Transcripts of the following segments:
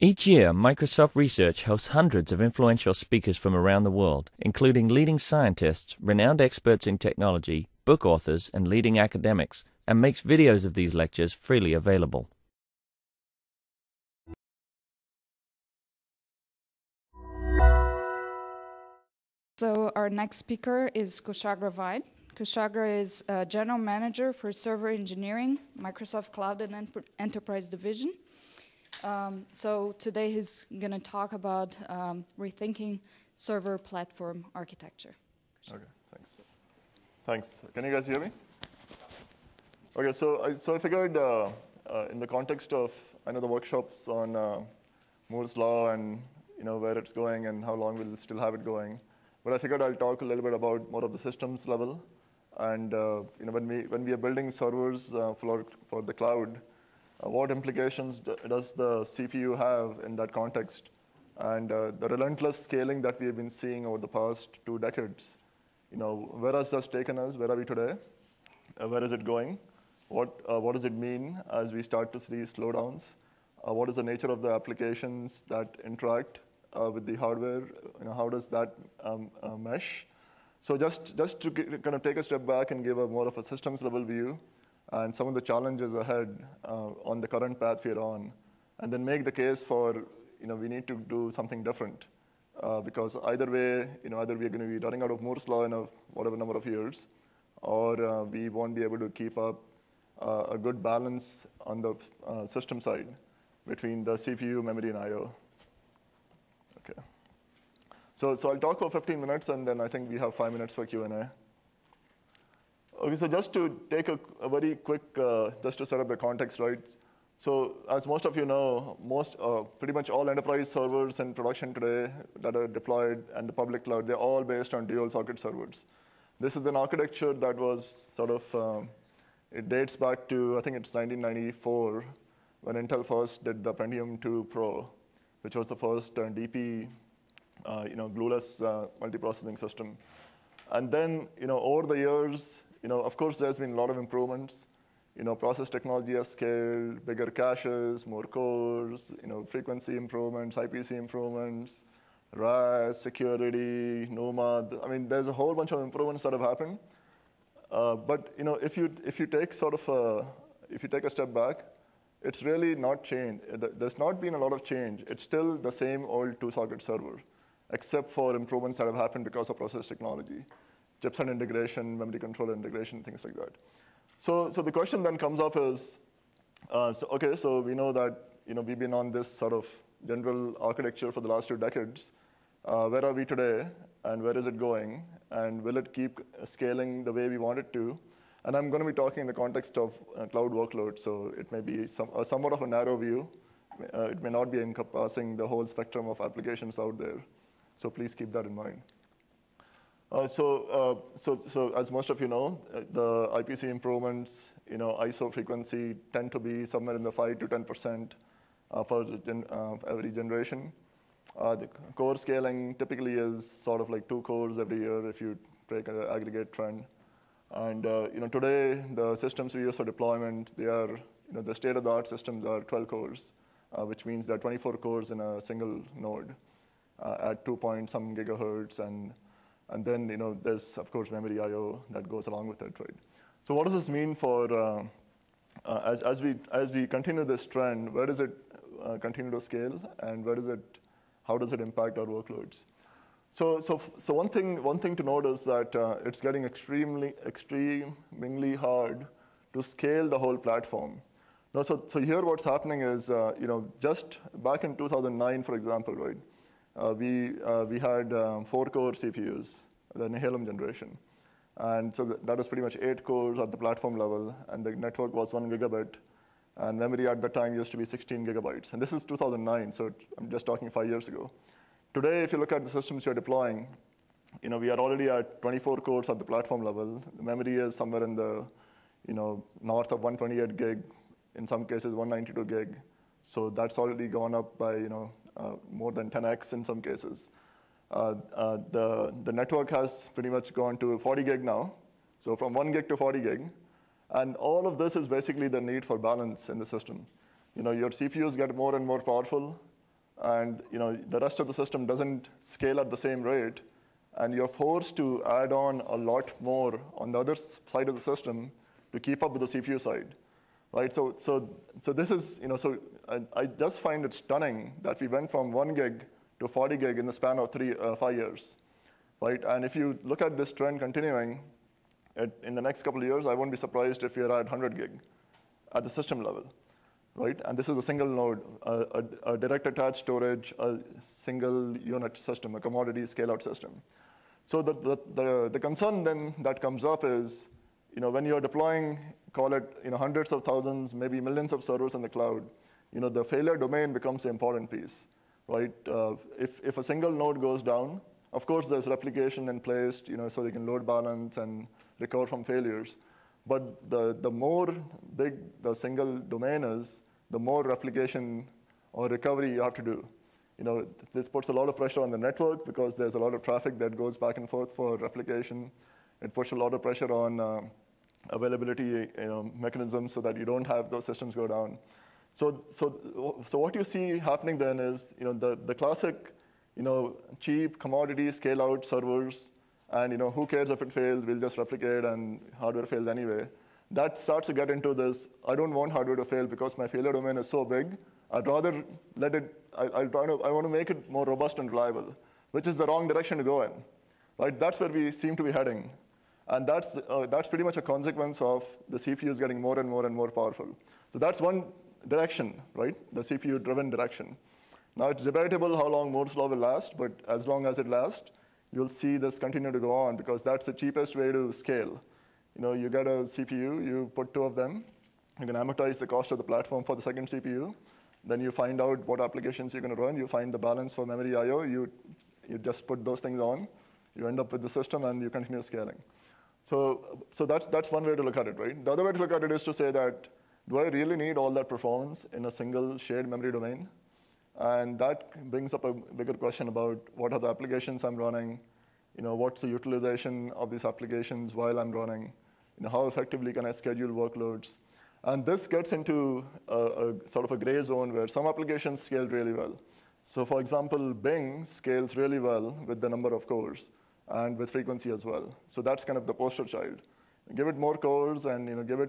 Each year, Microsoft Research hosts hundreds of influential speakers from around the world, including leading scientists, renowned experts in technology, book authors, and leading academics, and makes videos of these lectures freely available. So our next speaker is Kushagra Vaid. Kushagra is General Manager for Server Engineering, Microsoft Cloud and Enterprise Division. So today he's going to talk about rethinking server platform architecture. Okay, thanks. Thanks. Can you guys hear me? Okay, so I figured in the context of the workshops on Moore's Law and where it's going and how long we'll still have it going, but I figured I'll talk a little bit about more of the systems level. And when we are building servers for the cloud, what implications does the CPU have in that context? And the relentless scaling that we have been seeing over the past 2 decades, where has that taken us? Where are we today? Where is it going? What does it mean as we start to see slowdowns? What is the nature of the applications that interact with the hardware? How does that mesh? So just to kind of take a step back and give more of a systems level view and some of the challenges ahead on the current path we're on, and then make the case for we need to do something different because either way, either we're going to be running out of Moore's Law in whatever number of years, or we won't be able to keep up a good balance on the system side between the CPU, memory, and I/O. Okay. So I'll talk for 15 minutes, and then I think we have 5 minutes for Q&A. Okay, so just to take a very quick, just to set up the context, right? So as most of you know, pretty much all enterprise servers in production today that are deployed and the public cloud, they're all based on dual socket servers. This is an architecture that was sort of, it dates back to, I think it's 1994, when Intel first did the Pentium 2 Pro, which was the first DP glueless multiprocessing system. And then, over the years, of course, there's been a lot of improvements. Process technology has scaled, bigger caches, more cores, frequency improvements, IPC improvements, RAS, security, NUMA. I mean, there's a whole bunch of improvements that have happened. But if you take a step back, it's really not changed. There's not been a lot of change. It's still the same old 2-socket server, except for improvements that have happened because of process technology, chipset integration, memory controller integration, things like that. So the question then comes up is, so we know that we've been on this sort of general architecture for the last 2 decades. Where are we today, and where is it going? And will it keep scaling the way we want it to? And I'm going to be talking in the context of cloud workloads, so it may be somewhat of a narrow view. It may not be encompassing the whole spectrum of applications out there. So please keep that in mind. So as most of you know, the IPC improvements, ISO frequency tend to be somewhere in the 5 to 10% for every generation. The core scaling typically is sort of like 2 cores every year if you take an aggregate trend. And today, the systems we use for deployment, they are, the state-of-the-art systems are 12 cores, which means there are 24 cores in a single node at 2-point-some gigahertz. And then there's, of course, memory I/O that goes along with it, right? So what does this mean for, as we continue this trend, where does it continue to scale, and how does it impact our workloads? So one thing to note is that it's getting extremely hard to scale the whole platform. Now, so here what's happening is, just back in 2009, for example, right? We had 4-core CPUs, the Nehalem generation. And so that was pretty much 8 cores at the platform level, and the network was 1 gigabit. And memory at the time used to be 16 gigabytes. And this is 2009, so I'm just talking 5 years ago. Today, if you look at the systems you're deploying, we are already at 24 cores at the platform level. The memory is somewhere in the north of 128 gig, in some cases 192 gig. So that's already gone up by more than 10x in some cases. The network has pretty much gone to 40 gig now, so from 1 gig to 40 gig. And all of this is basically the need for balance in the system. Your CPUs get more and more powerful, and the rest of the system doesn't scale at the same rate, and you're forced to add on a lot more on the other side of the system to keep up with the CPU side, right? So this is, so I just find it stunning that we went from 1 gig to 40 gig in the span of 5 years, right? And if you look at this trend continuing in the next couple of years, I won't be surprised if we're at 100 gig at the system level, right? And this is a single node, a direct attached storage, a single unit system, a commodity scale-out system. So the concern then that comes up is, when you're deploying, call it hundreds of thousands, maybe millions of servers in the cloud, the failure domain becomes the important piece, right? If a single node goes down, of course there's replication in place, so they can load balance and recover from failures. But the more big the single domain is, the more replication or recovery you have to do. This puts a lot of pressure on the network because there's a lot of traffic that goes back and forth for replication. It puts a lot of pressure on availability mechanisms so that you don't have those systems go down. So what you see happening then is the classic cheap commodity scale-out servers, and who cares if it fails? We'll just replicate, and hardware fails anyway. That starts to get into this, I don't want hardware to fail because my failure domain is so big. I'd rather let it, I want to make it more robust and reliable, which is the wrong direction to go in, right? That's where we seem to be heading. And that's pretty much a consequence of the CPUs getting more and more and more powerful. So that's one direction, right? The CPU-driven direction. Now, it's debatable how long Moore's law will last, but as long as it lasts, you'll see this continue to go on because that's the cheapest way to scale. You get a CPU, you put 2 of them, you can amortize the cost of the platform for the second CPU, then you find out what applications you're going to run, you find the balance for memory I/O, you just put those things on, you end up with the system, and you continue scaling. So that's one way to look at it, right? The other way to look at it is to say that, do I really need all that performance in a single shared memory domain? And that brings up a bigger question about what are the applications I'm running, what's the utilization of these applications while I'm running, how effectively can I schedule workloads? And this gets into a sort of a gray zone where some applications scale really well. So for example, Bing scales really well with the number of cores and with frequency as well. So that's kind of the poster child. Give it more cores and give it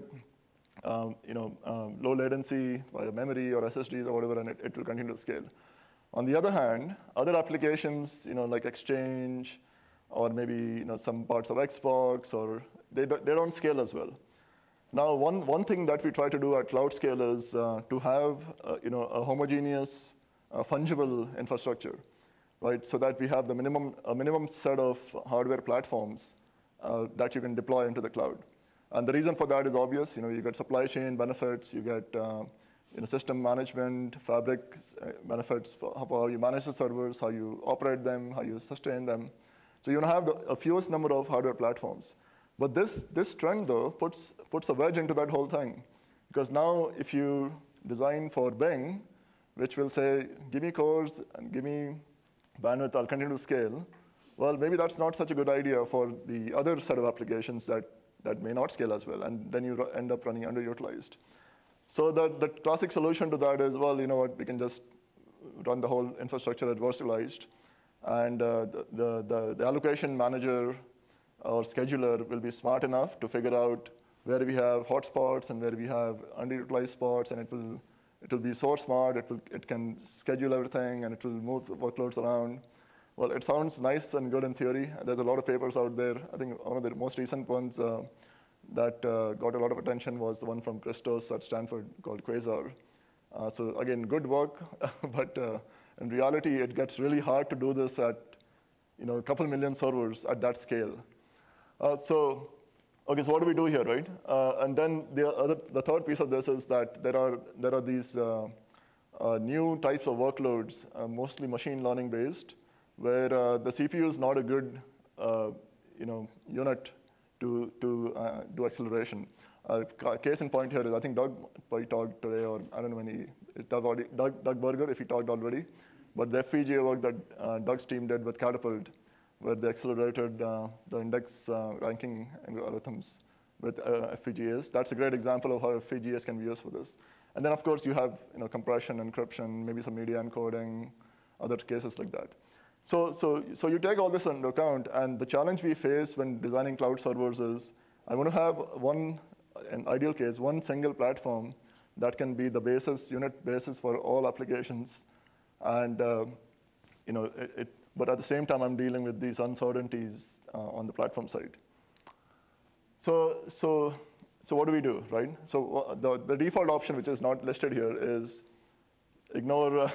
low latency via memory or SSDs or whatever, and it will continue to scale. On the other hand, other applications, like Exchange, or maybe some parts of Xbox, or they don't scale as well. Now, one thing that we try to do at Cloud Scale is to have a homogeneous, fungible infrastructure, right? So that we have a minimum set of hardware platforms that you can deploy into the cloud. And the reason for that is obvious. You get supply chain benefits, you get system management, fabric benefits for how you manage the servers, how you operate them, how you sustain them. So you have a fewest number of hardware platforms. But this trend, though, puts a wedge into that whole thing. Because now if you design for Bing, which will say, give me cores and give me bandwidth, I'll continue to scale, well, maybe that's not such a good idea for the other set of applications that may not scale as well, and then you end up running underutilized. So the classic solution to that is, well, you know what, we can just run the whole infrastructure at virtualized, and the allocation manager or scheduler will be smart enough to figure out where we have hotspots and where we have underutilized spots, and it will be so smart, it can schedule everything, and it will move the workloads around. Well, it sounds nice and good in theory. There's a lot of papers out there. I think one of the most recent ones that got a lot of attention was the one from Christos at Stanford called Quasar. So again, good work, but in reality, it gets really hard to do this at a couple million servers at that scale. So what do we do here, right? And then the third piece of this is that there are these new types of workloads, mostly machine learning based, where the CPU is not a good unit to do acceleration. Case in point here is, I think Doug probably talked today, or I don't know when Doug Berger, if he talked already, but the FPGA work that Doug's team did with Catapult, where they accelerated the index ranking algorithms with FPGAs. That's a great example of how FPGAs can be used for this. And then, of course, you have compression, encryption, maybe some media encoding, other cases like that. So you take all this into account, and the challenge we face when designing cloud servers is I want to have in ideal case, one single platform that can be the basis, unit basis for all applications. And but at the same time, I'm dealing with these uncertainties on the platform side. So what do we do, right? So the default option, which is not listed here, is ignore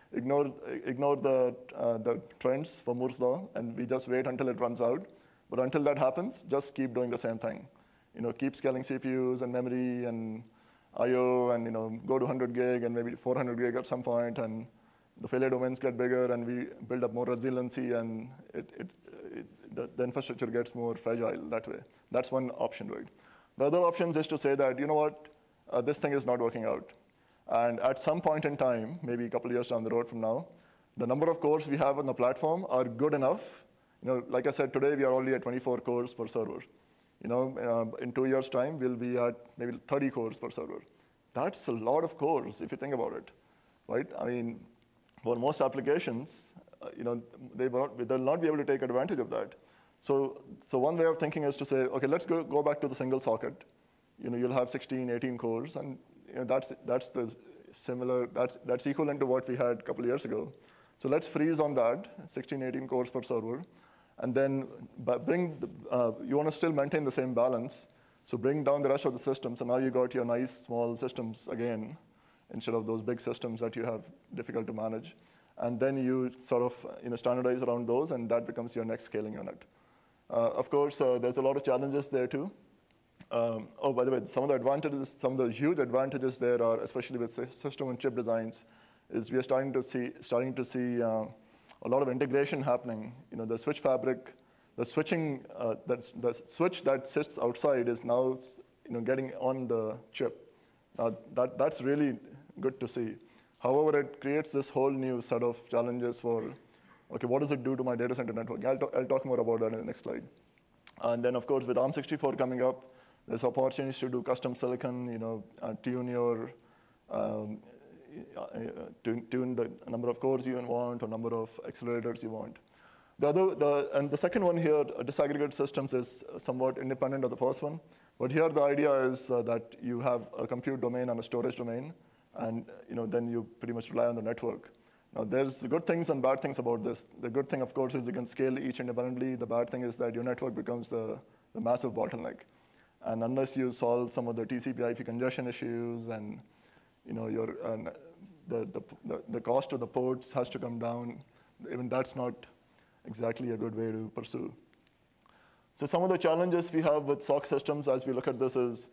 the trends for Moore's law, and we just wait until it runs out. But until that happens, just keep doing the same thing. Keep scaling CPUs and memory and I/O, and go to 100 gig and maybe 400 gig at some point, and the failure domains get bigger, and we build up more resiliency, and the infrastructure gets more fragile that way. That's one option, right? The other option is to say that, this thing is not working out. And at some point in time, maybe a couple of years down the road from now, the number of cores we have on the platform are good enough. Like I said, today we are only at 24 cores per server. In 2 years' time, we'll be at maybe 30 cores per server. That's a lot of cores if you think about it, right? I mean, for most applications, they will not be able to take advantage of that. So one way of thinking is to say, okay, let's go back to the single socket. You'll have 16, 18 cores, and that's equivalent to what we had a couple of years ago. So let's freeze on that, 16, 18 cores per server, and then you want to still maintain the same balance. So bring down the rest of the systems, and now you got your nice small systems again, instead of those big systems that you have difficult to manage. And then you sort of standardize around those, and that becomes your next scaling unit. Of course, there's a lot of challenges there too. Oh, by the way, some of the huge advantages there are, especially with system and chip designs, is we are starting to see a lot of integration happening. The switch fabric, the switching, the switch that sits outside is now getting on the chip. That's really good to see. However, it creates this whole new set of challenges for, okay, what does it do to my data center network? I'll talk more about that in the next slide. And then, of course, with ARM64 coming up, there's opportunities to do custom silicon, tune the number of cores you want or number of accelerators you want. And the second one here, disaggregated systems, is somewhat independent of the first one. But here the idea is that you have a compute domain and a storage domain, and then you pretty much rely on the network. Now, there's good things and bad things about this. The good thing, of course, is you can scale each independently. The bad thing is that your network becomes the massive bottleneck. And unless you solve some of the TCP/IP congestion issues, and the cost of the ports has to come down, even that's not exactly a good way to pursue. So some of the challenges we have with SOC systems as we look at this is,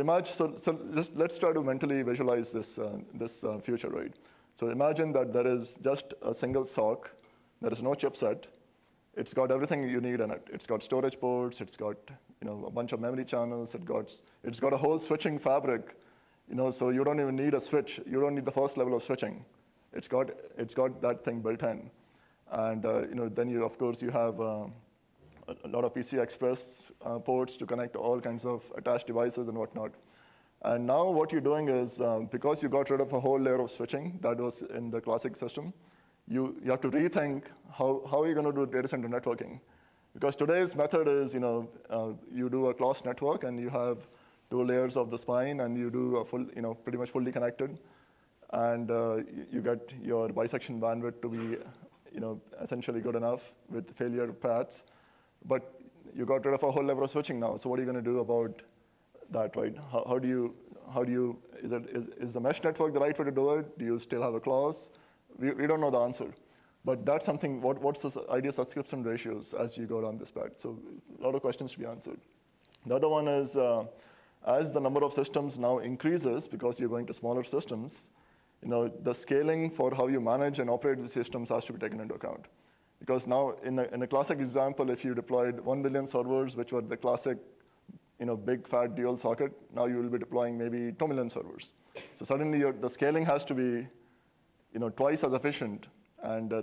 just let's try to mentally visualize this future, right? So imagine that there is just a single SOC. There is no chipset. It's got everything you need in it. It's got storage ports. It's got a bunch of memory channels. It's got a whole switching fabric. So you don't even need a switch. You don't need the first level of switching. It's got that thing built in. And then of course you have a lot of PCI Express ports to connect all kinds of attached devices and whatnot. And now what you're doing is, because you got rid of a whole layer of switching that was in the classic system, you have to rethink how are you going to do data center networking. Because today's method is, you do a closed network, and you have 2 layers of the spine, and you do a full, pretty much fully connected. And you get your bisection bandwidth to be, essentially good enough with failure paths. But you got rid of a whole level of switching now. So what are you going to do about that, right? How do you, is the mesh network the right way to do it? Do you still have a clause? We don't know the answer. But that's something, what's the ideal subscription ratios as you go down this path? So a lot of questions to be answered. The other one is, as the number of systems now increases, because you're going to smaller systems, the scaling for how you manage and operate the systems has to be taken into account. Because now, in a classic example, if you deployed 1 million servers, which were the classic big fat dual socket, now you will be deploying maybe 2 million servers. So suddenly the scaling has to be twice as efficient, and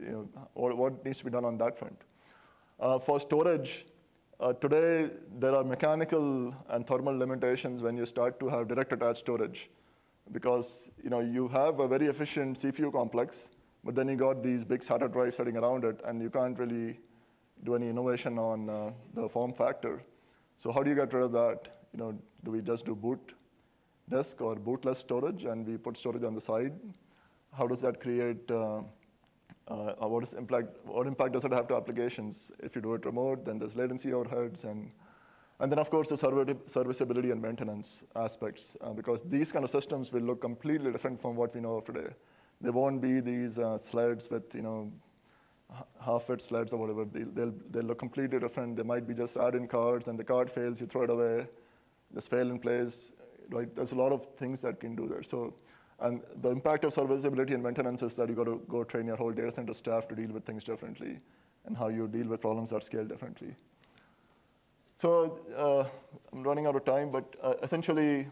what needs to be done on that front. For storage, today there are mechanical and thermal limitations when you start to have direct attached storage, because you have a very efficient CPU complex, but then you got these big SATA drives sitting around it, and you can't really do any innovation on the form factor. So how do you get rid of that? Do we just do boot disk or bootless storage, and we put storage on the side? How does that create? What impact does it have to applications? If you do it remote, then there's latency overheads, and then of course the serviceability and maintenance aspects, because these kind of systems will look completely different from what we know of today. They won't be these sleds with half-fit sleds or whatever. They'll look completely different. They might be just add-in cards, and the card fails, you throw it away. Just fail in place, right? There's a lot of things that can do there. So, and the impact of serviceability and maintenance is that you got to go train your whole data center staff to deal with things differently, and how you deal with problems that scale differently. So I'm running out of time, but essentially,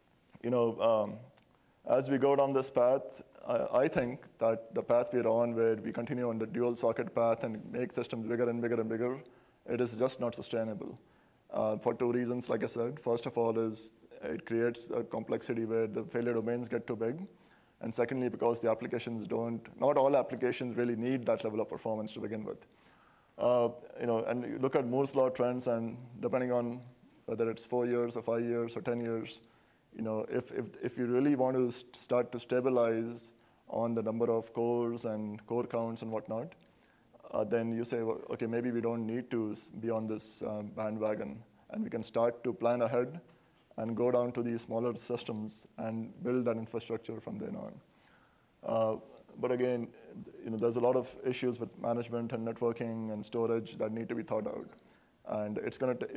as we go down this path, I think that the path we're on, where we continue on the dual socket path and make systems bigger and bigger and bigger, it is just not sustainable. For two reasons, like I said. First of all is it creates a complexity where the failure domains get too big. And secondly, because the applications not all applications really need that level of performance to begin with. And you look at Moore's law trends, and depending on whether it's 4 years or 5 years or 10 years, if you really want to start to stabilize on the number of cores and core counts and whatnot, then you say, well, okay, maybe we don't need to be on this bandwagon, and we can start to plan ahead and go down to these smaller systems and build that infrastructure from then on. But again, there's a lot of issues with management and networking and storage that need to be thought out. And it's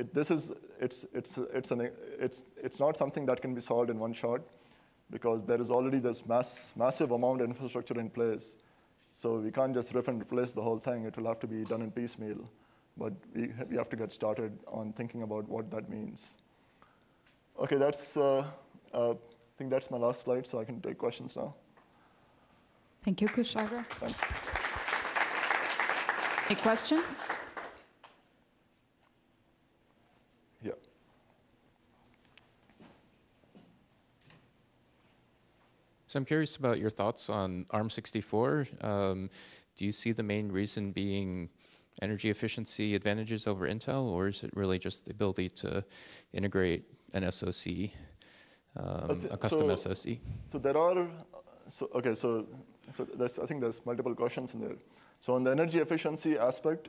not something that can be solved in one shot, because there is already this massive amount of infrastructure in place. So we can't just rip and replace the whole thing. It will have to be done in piecemeal. But we have to get started on thinking about what that means. Okay, I think that's my last slide, so I can take questions now. Thank you, Kushagra. Thanks. Any questions? Yeah. So I'm curious about your thoughts on ARM64. Do you see the main reason being energy efficiency advantages over Intel, or is it really just the ability to integrate an SoC, a custom SoC? So there are, so I think there's multiple questions in there. So on the energy efficiency aspect,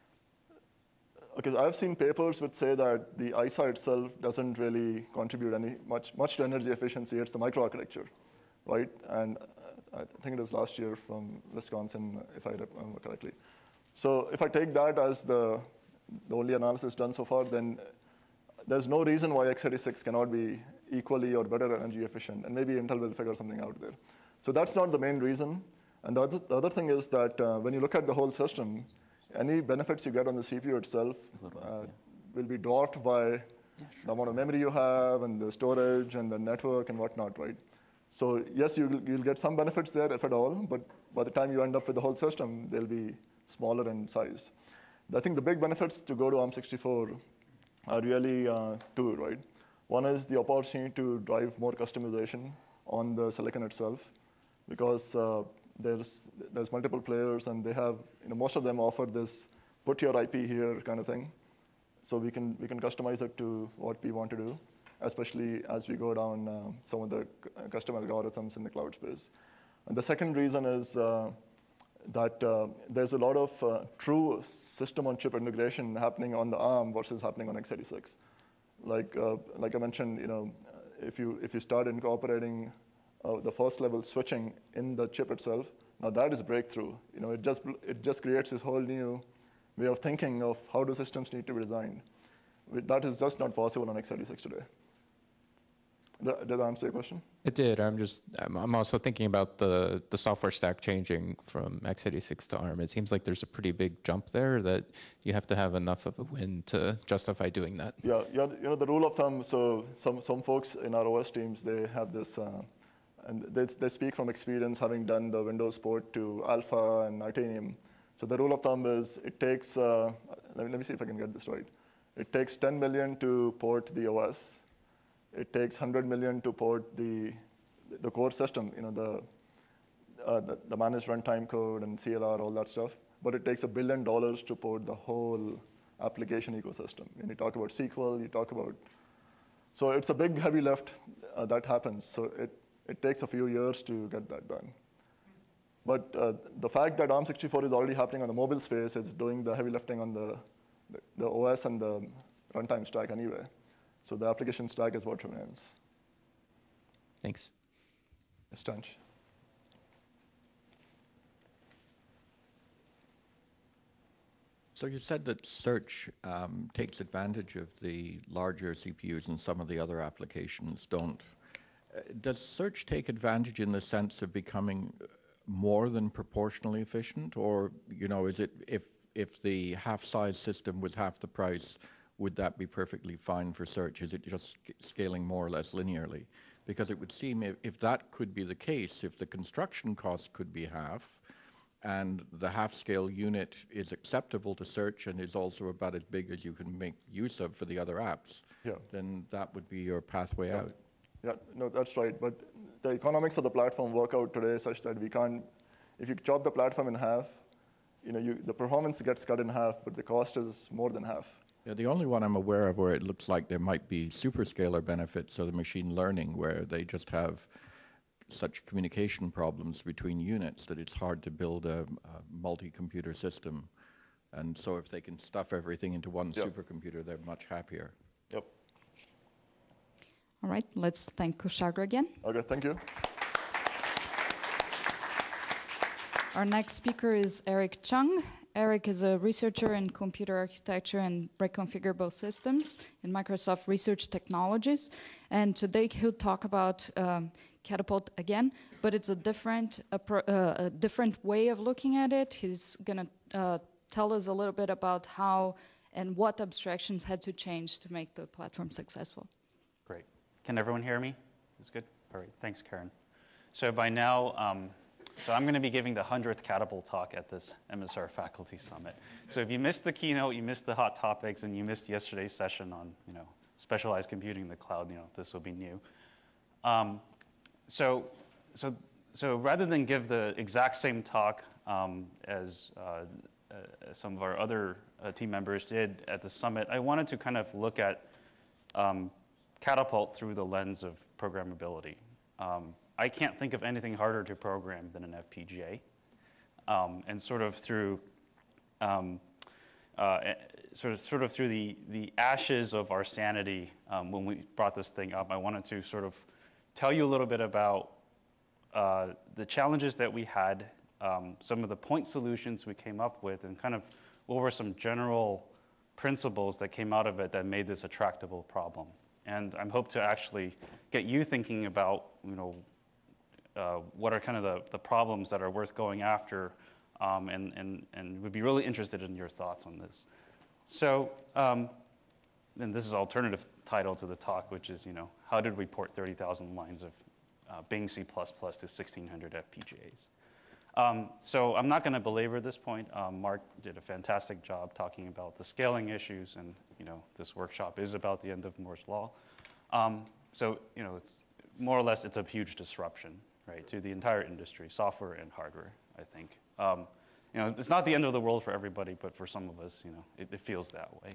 I've seen papers which say that the ISA itself doesn't really contribute much to energy efficiency. It's the microarchitecture, right? And I think it was last year from Wisconsin, if I remember correctly. So if I take that as the only analysis done so far, then there's no reason why x86 cannot be equally or better energy efficient. And maybe Intel will figure something out there. So that's not the main reason. And the other thing is that when you look at the whole system, any benefits you get on the CPU itself will be dwarfed by the amount of memory you have and the storage and the network and whatnot, right? So yes, you'll get some benefits there, if at all, but by the time you end up with the whole system, they'll be smaller in size. I think the big benefits to go to ARM64 are really two, right? One is the opportunity to drive more customization on the silicon itself, because there's multiple players, and they have, most of them offer this put your IP here kind of thing. So we can customize it to what we want to do, especially as we go down some of the custom algorithms in the cloud space. And the second reason is that there's a lot of true system-on-chip integration happening on the ARM versus happening on x86. Like I mentioned, if you start incorporating the first level switching in the chip itself, now that is breakthrough. It just creates this whole new way of thinking of how do systems need to be designed. That is just not possible on x86 today. Did that answer your question? It did. I'm also thinking about the software stack changing from x86 to ARM. It seems like there's a pretty big jump there that you have to have enough of a win to justify doing that. Yeah. The rule of thumb. So some folks in our OS teams, they have this, and they speak from experience, having done the Windows port to Alpha and Titanium. So the rule of thumb is it takes. Let me see if I can get this right. It takes 10 million to port the OS. It takes 100 million to port the the core system, the managed runtime code and CLR, all that stuff. But it takes $1 billion to port the whole application ecosystem. When you talk about SQL, you talk about, so it's a big heavy lift that happens. So it takes a few years to get that done. But the fact that ARM64 is already happening on the mobile space is doing the heavy lifting on the OS and the runtime stack anyway. So the application stack is what remains. Thanks. Stanch. So you said that search takes advantage of the larger CPUs and some of the other applications don't. Does search take advantage in the sense of becoming more than proportionally efficient? Or, is it if the half-size system was half the price, would that be perfectly fine for search? Is it just scaling more or less linearly? Because it would seem if that could be the case, if the construction cost could be half, and the half-scale unit is acceptable to search and is also about as big as you can make use of for the other apps, then that would be your pathway out. Yeah, no, that's right. But the economics of the platform work out today such that we can't, if you chop the platform in half, the performance gets cut in half, but the cost is more than half. Yeah, the only one I'm aware of where it looks like there might be superscalar benefits are the machine learning, where they just have such communication problems between units that it's hard to build a multi-computer system. And so if they can stuff everything into one supercomputer, they're much happier. Yep. All right, let's thank Kushagra again. Okay, thank you. Our next speaker is Eric Chung. Eric is a researcher in computer architecture and reconfigurable systems in Microsoft Research Technologies. And today he'll talk about Catapult again, but it's a different way of looking at it. He's going to tell us a little bit about how and what abstractions had to change to make the platform successful. Great. Can everyone hear me? That's good? All right, thanks, Karen. So by now, so I'm going to be giving the 100th Catapult talk at this MSR Faculty Summit. So if you missed the keynote, you missed the hot topics, and you missed yesterday's session on specialized computing in the cloud, this will be new. So rather than give the exact same talk as some of our other team members did at the summit, I wanted to kind of look at Catapult through the lens of programmability. I can't think of anything harder to program than an FPGA, and sort of through the ashes of our sanity when we brought this thing up, I wanted to sort of tell you a little bit about the challenges that we had, some of the point solutions we came up with, and kind of what were some general principles that came out of it that made this a tractable problem. And I hope to actually get you thinking about, what are kind of the problems that are worth going after, and would be really interested in your thoughts on this. So, and this is an alternative title to the talk, which is, how did we port 30,000 lines of Bing C++ to 1,600 FPGAs? So I'm not going to belabor this point. Mark did a fantastic job talking about the scaling issues, and this workshop is about the end of Moore's Law. So it's more or less it's a huge disruption, right, to the entire industry, software and hardware. I think it's not the end of the world for everybody, but for some of us, it feels that way.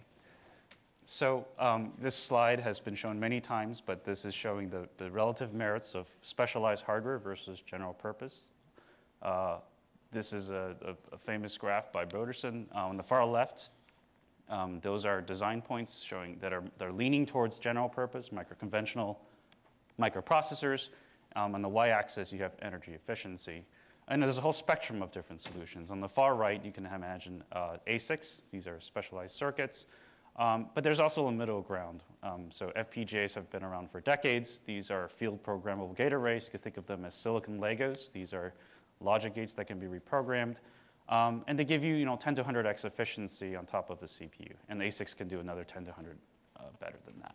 So this slide has been shown many times, but this is showing the relative merits of specialized hardware versus general purpose. This is a famous graph by Broderson. On the far left, those are design points showing that they're leaning towards general purpose, microconventional microprocessors. On the y-axis, you have energy efficiency. And there's a whole spectrum of different solutions. On the far right, you can imagine ASICs. These are specialized circuits. But there's also a middle ground. So FPGAs have been around for decades. These are field programmable gate arrays. You could think of them as silicon Legos. These are logic gates that can be reprogrammed. And they give you 10 to 100x efficiency on top of the CPU. And the ASICs can do another 10 to 100 better than that.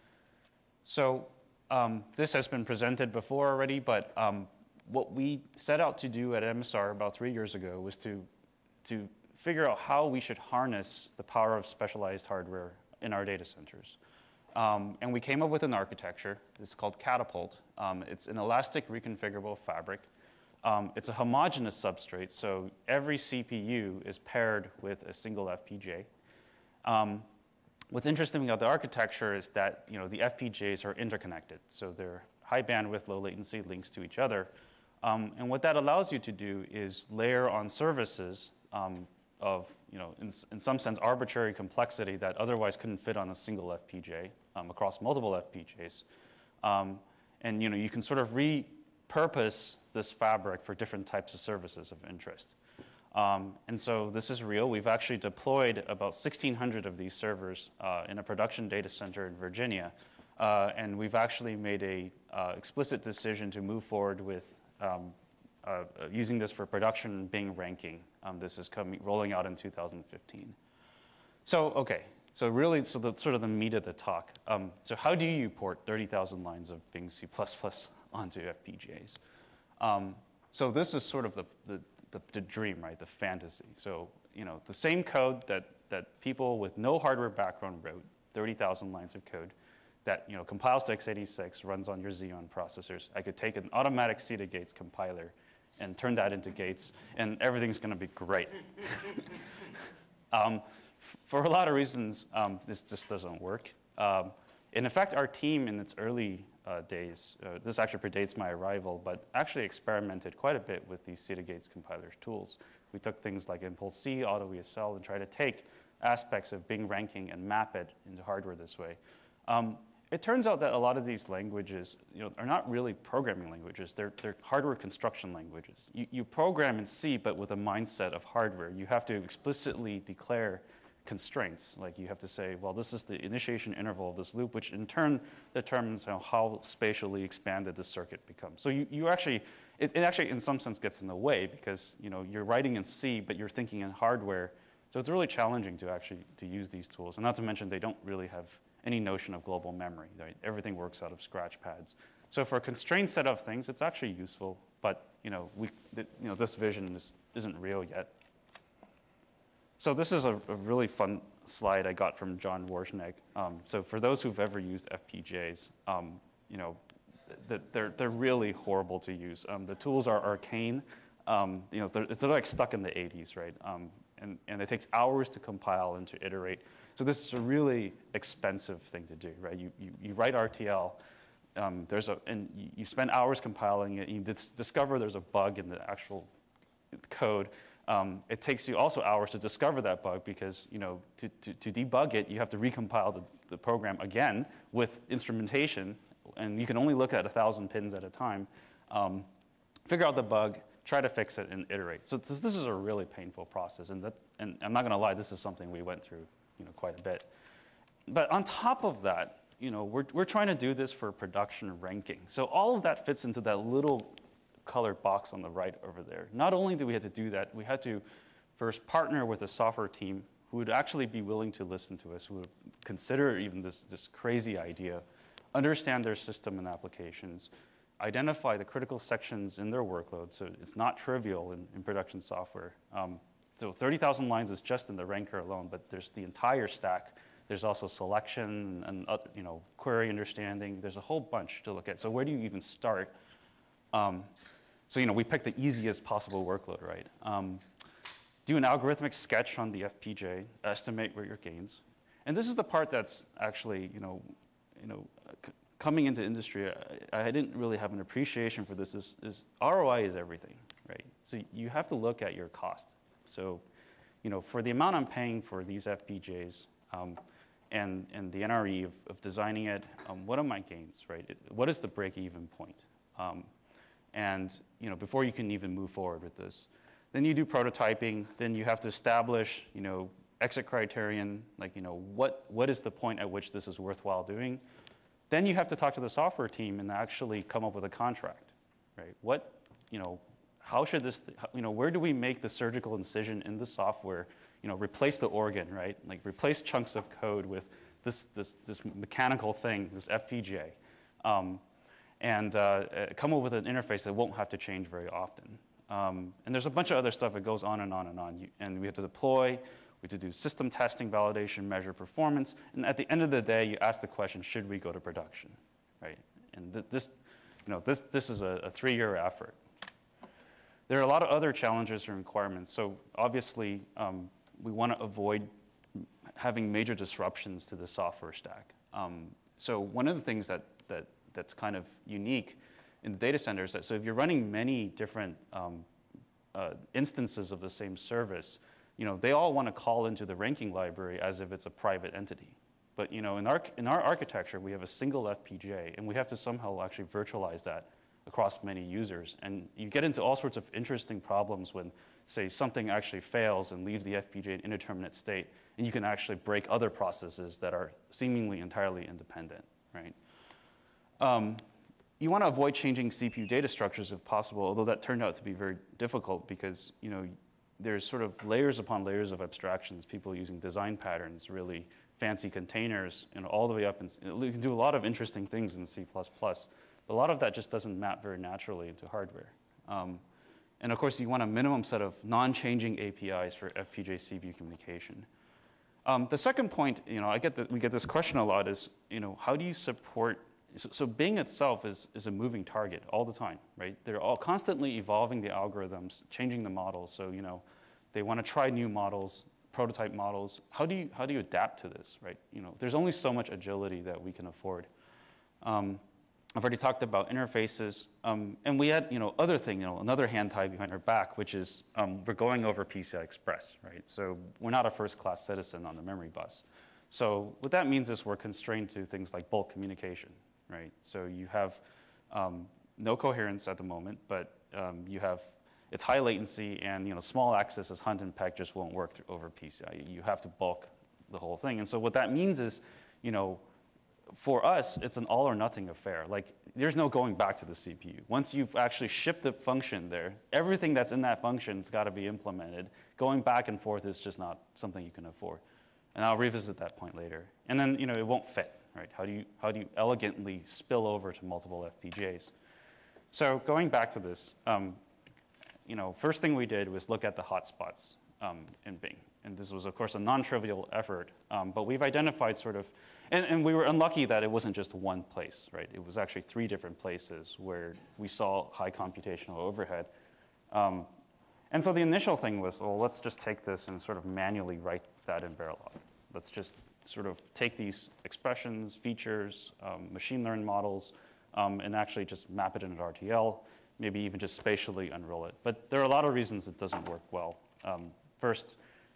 So this has been presented before already, but what we set out to do at MSR about 3 years ago was to figure out how we should harness the power of specialized hardware in our data centers. And we came up with an architecture. It's called Catapult. It's an elastic reconfigurable fabric. It's a homogeneous substrate, so every CPU is paired with a single FPGA. What's interesting about the architecture is that the FPGAs are interconnected, so they're high bandwidth, low latency links to each other. And what that allows you to do is layer on services of, in some sense, arbitrary complexity that otherwise couldn't fit on a single FPGA across multiple FPGAs. And you can sort of repurpose this fabric for different types of services of interest. And so this is real. We've actually deployed about 1,600 of these servers in a production data center in Virginia. And we've actually made a explicit decision to move forward with using this for production Bing ranking. This is rolling out in 2015. So, okay. So really, the sort of the meat of the talk. So how do you port 30,000 lines of Bing C++ onto FPGAs? So this is sort of the dream, right? The fantasy. So the same code that people with no hardware background wrote, 30,000 lines of code, that compiles to x86, runs on your Xeon processors. I could take an automatic C to Gates compiler and turn that into Gates, and everything's going to be great. For a lot of reasons, this just doesn't work. And in fact, our team in its early days, this actually predates my arrival, but actually experimented quite a bit with these C to Gates compiler tools. We took things like Impulse-C, AutoESL, and tried to take aspects of Bing ranking and map it into hardware this way. It turns out that a lot of these languages are not really programming languages. They're hardware construction languages. You program in C, but with a mindset of hardware. You have to explicitly declare constraints. Like you have to say, well, this is the initiation interval of this loop, which in turn determines how spatially expanded the circuit becomes. So it actually in some sense gets in the way because you're writing in C, but you're thinking in hardware. So it's really challenging to use these tools. And not to mention they don't really have any notion of global memory. Right? Everything works out of scratch pads. So for a constrained set of things, it's actually useful. But this vision isn't real yet. So this is a really fun slide I got from John Wozniak. So for those who've ever used FPGAs, they're really horrible to use. The tools are arcane. They're like stuck in the 80s, right? And it takes hours to compile and to iterate. So this is a really expensive thing to do, right? You write RTL, and you spend hours compiling it. You discover there's a bug in the actual code. It takes you also hours to discover that bug because to debug it, you have to recompile the program again with instrumentation, and you can only look at 1,000 pins at a time. Figure out the bug, try to fix it, and iterate. So this is a really painful process, and I'm not going to lie, this is something we went through quite a bit. But on top of that, we're trying to do this for production ranking. So all of that fits into that little colored box on the right over there. Not only do we have to do that, we had to first partner with a software team who would actually be willing to listen to us, who would consider even this crazy idea, understand their system and applications, identify the critical sections in their workload, so it's not trivial in production software. So 30,000 lines is just in the ranker alone, but there's the entire stack. There's also selection and query understanding. There's a whole bunch to look at. So where do you even start? So we picked the easiest possible workload, right? Do an algorithmic sketch on the FPGA, estimate where your gains. And this is the part that's actually, coming into industry, I didn't really have an appreciation for this. Is ROI is everything, right? So you have to look at your cost. So, for the amount I'm paying for these FPGAs and the NRE of designing it, what are my gains, right? What is the break-even point? And before you can even move forward with this, then you do prototyping. Then you have to establish, exit criterion. Like, what is the point at which this is worthwhile doing? Then you have to talk to the software team and actually come up with a contract, right? How should this, where do we make the surgical incision in the software? Replace the organ, right? Like replace chunks of code with this mechanical thing, this FPGA, and come up with an interface that won't have to change very often. And there's a bunch of other stuff that goes on and on and on. And we have to deploy. We have to do system testing, validation, measure performance. And at the end of the day, you ask the question, should we go to production, right? And this is a 3-year effort. There are a lot of other challenges and requirements. So obviously, we want to avoid having major disruptions to the software stack. So one of the things that's kind of unique in the data center is that, so if you're running many different instances of the same service, they all want to call into the ranking library as if it's a private entity. But in our architecture, we have a single FPGA, and we have to somehow actually virtualize that across many users. And you get into all sorts of interesting problems when, say, something actually fails and leaves the FPGA in indeterminate state, and you can actually break other processes that are seemingly entirely independent, right? You want to avoid changing CPU data structures if possible, although that turned out to be very difficult because there's sort of layers upon layers of abstractions, people using design patterns, really fancy containers, all the way up. And you can do a lot of interesting things in C++, but a lot of that just doesn't map very naturally into hardware. And of course, you want a minimum set of non-changing APIs for FPGA CPU communication. The second point, we get this question a lot is, how do you support? So Bing itself is a moving target all the time, right? They're all constantly evolving the algorithms, changing the models. So they want to try new models, prototype models. How do you adapt to this, right? There's only so much agility that we can afford. I've already talked about interfaces, and we had other thing, another hand tied behind our back, which is we're going over PCI Express, right? So we're not a first-class citizen on the memory bus. So what that means is we're constrained to things like bulk communication, right? So you have no coherence at the moment, but it's high latency, and small accesses, hunt and peck, just won't work over PCI. You have to bulk the whole thing, and so what that means is, for us, it's an all or nothing affair. Like, there's no going back to the CPU. Once you've actually shipped the function there, everything that's in that function's got to be implemented. Going back and forth is just not something you can afford. And I'll revisit that point later. And then, it won't fit, right? How do you elegantly spill over to multiple FPGAs? So going back to this, first thing we did was look at the hotspots in Bing. And this was, of course, a non-trivial effort, but we've identified sort of, and we were unlucky that it wasn't just one place, right? It was actually 3 different places where we saw high computational overhead. And so the initial thing was, well, let's just take this and sort of manually write that in Verilog. Let's just sort of take these expressions, features, machine learned models, and actually just map it into RTL, maybe even just spatially unroll it. But there are a lot of reasons it doesn't work well. First,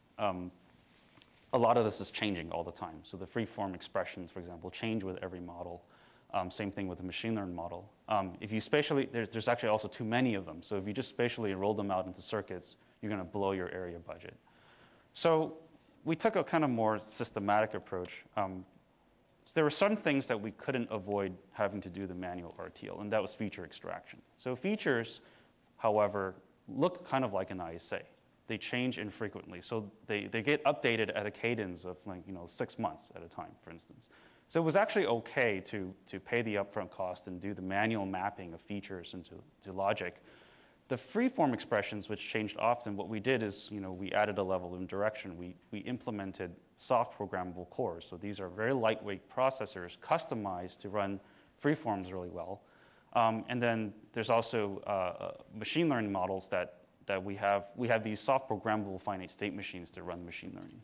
a lot of this is changing all the time. So the free-form expressions, for example, change with every model. Same thing with the machine learned model. If you spatially, there's actually also too many of them. So if you just spatially roll them out into circuits, you're going to blow your area budget. So we took a kind of more systematic approach. So there were some things that we couldn't avoid having to do the manual RTL, and that was feature extraction. So features, however, look kind of like an ISA. They change infrequently. So they get updated at a cadence of 6 months at a time, for instance. So it was actually okay to pay the upfront cost and do the manual mapping of features into logic. The free-form expressions, which changed often, what we did is we added a level of direction. We implemented soft programmable cores. So these are very lightweight processors customized to run freeforms really well. And then there's also machine learning models that we have these soft programmable finite state machines to run machine learning.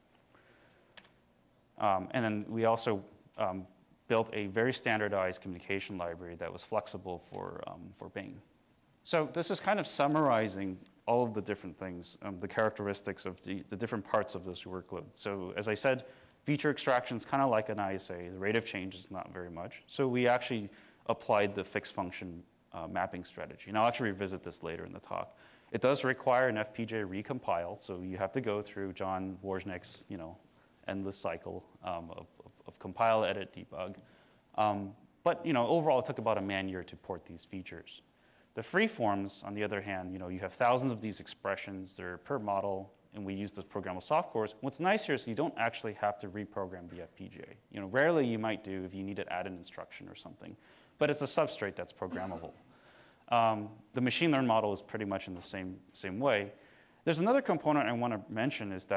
And then we also built a very standardized communication library that was flexible for Bing. So this is kind of summarizing all of the different things, the characteristics of the different parts of this workload. So as I said, feature extraction is kind of like an ISA. The rate of change is not very much. So we actually applied the fixed function mapping strategy. And I'll actually revisit this later in the talk. It does require an FPGA recompile, so you have to go through John Wozniak's endless cycle of compile, edit, debug. But overall, it took about a man-year to port these features. The freeforms, on the other hand, you have thousands of these expressions. They're per model, and we use those programmable soft cores. What's nice here is you don't actually have to reprogram the FPGA. Rarely you might do if you need to add an instruction or something, but it's a substrate that's programmable. The machine learned model is pretty much in the same way. There's another component I want to mention is that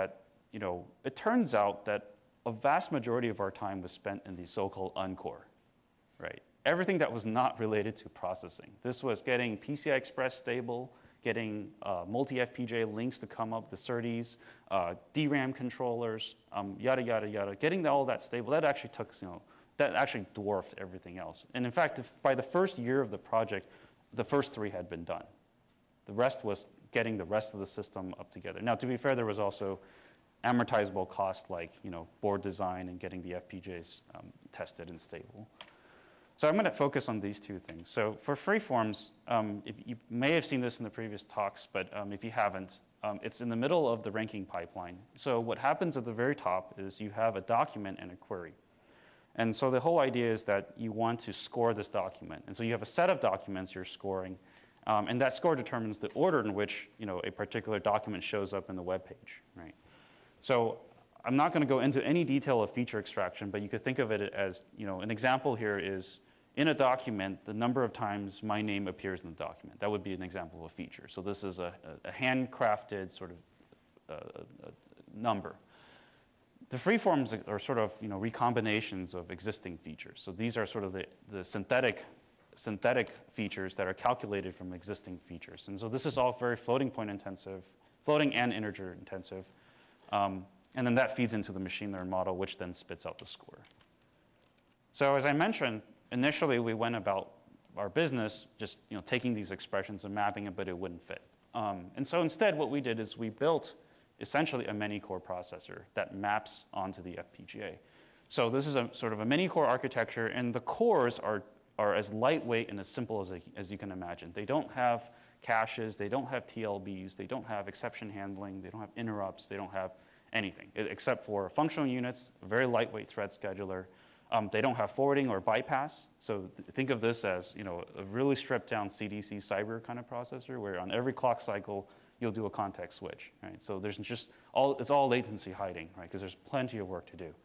it turns out that a vast majority of our time was spent in the so-called uncore, right? Everything that was not related to processing. This was getting PCI Express stable, getting multi-FPGA links to come up, the SerDes, DRAM controllers, yada, yada, yada. Getting all that stable, that actually took, that actually dwarfed everything else. And in fact, by the first year of the project, the first 3 had been done. The rest was getting the rest of the system up together. Now, to be fair, there was also amortizable costs like board design and getting the FPGAs tested and stable. So I'm going to focus on these 2 things. So for freeforms, you may have seen this in the previous talks, but if you haven't, it's in the middle of the ranking pipeline. So what happens at the very top is you have a document and a query. And so the whole idea is that you want to score this document. And so you have a set of documents you're scoring, and that score determines the order in which a particular document shows up in the web page, right? So I'm not going to go into any detail of feature extraction, but you could think of it as, an example here is in a document, the number of times my name appears in the document. That would be an example of a feature. So this is a handcrafted sort of number. The freeforms are sort of recombinations of existing features. So these are sort of the synthetic features that are calculated from existing features. And so this is all very floating point intensive, floating and integer intensive. And then that feeds into the machine learning model, which then spits out the score. So as I mentioned, initially we went about our business just taking these expressions and mapping it, but it wouldn't fit. And so instead what we did is we built essentially a many-core processor that maps onto the FPGA. So this is a sort of a many-core architecture, and the cores are as lightweight and as simple as you can imagine. They don't have caches, they don't have TLBs, they don't have exception handling, they don't have interrupts, they don't have anything except for functional units, a very lightweight thread scheduler. They don't have forwarding or bypass. So think of this as a really stripped down CDC cyber kind of processor where on every clock cycle you'll do a context switch, right? So there's just it's all latency hiding, right? Because there's plenty of work to do.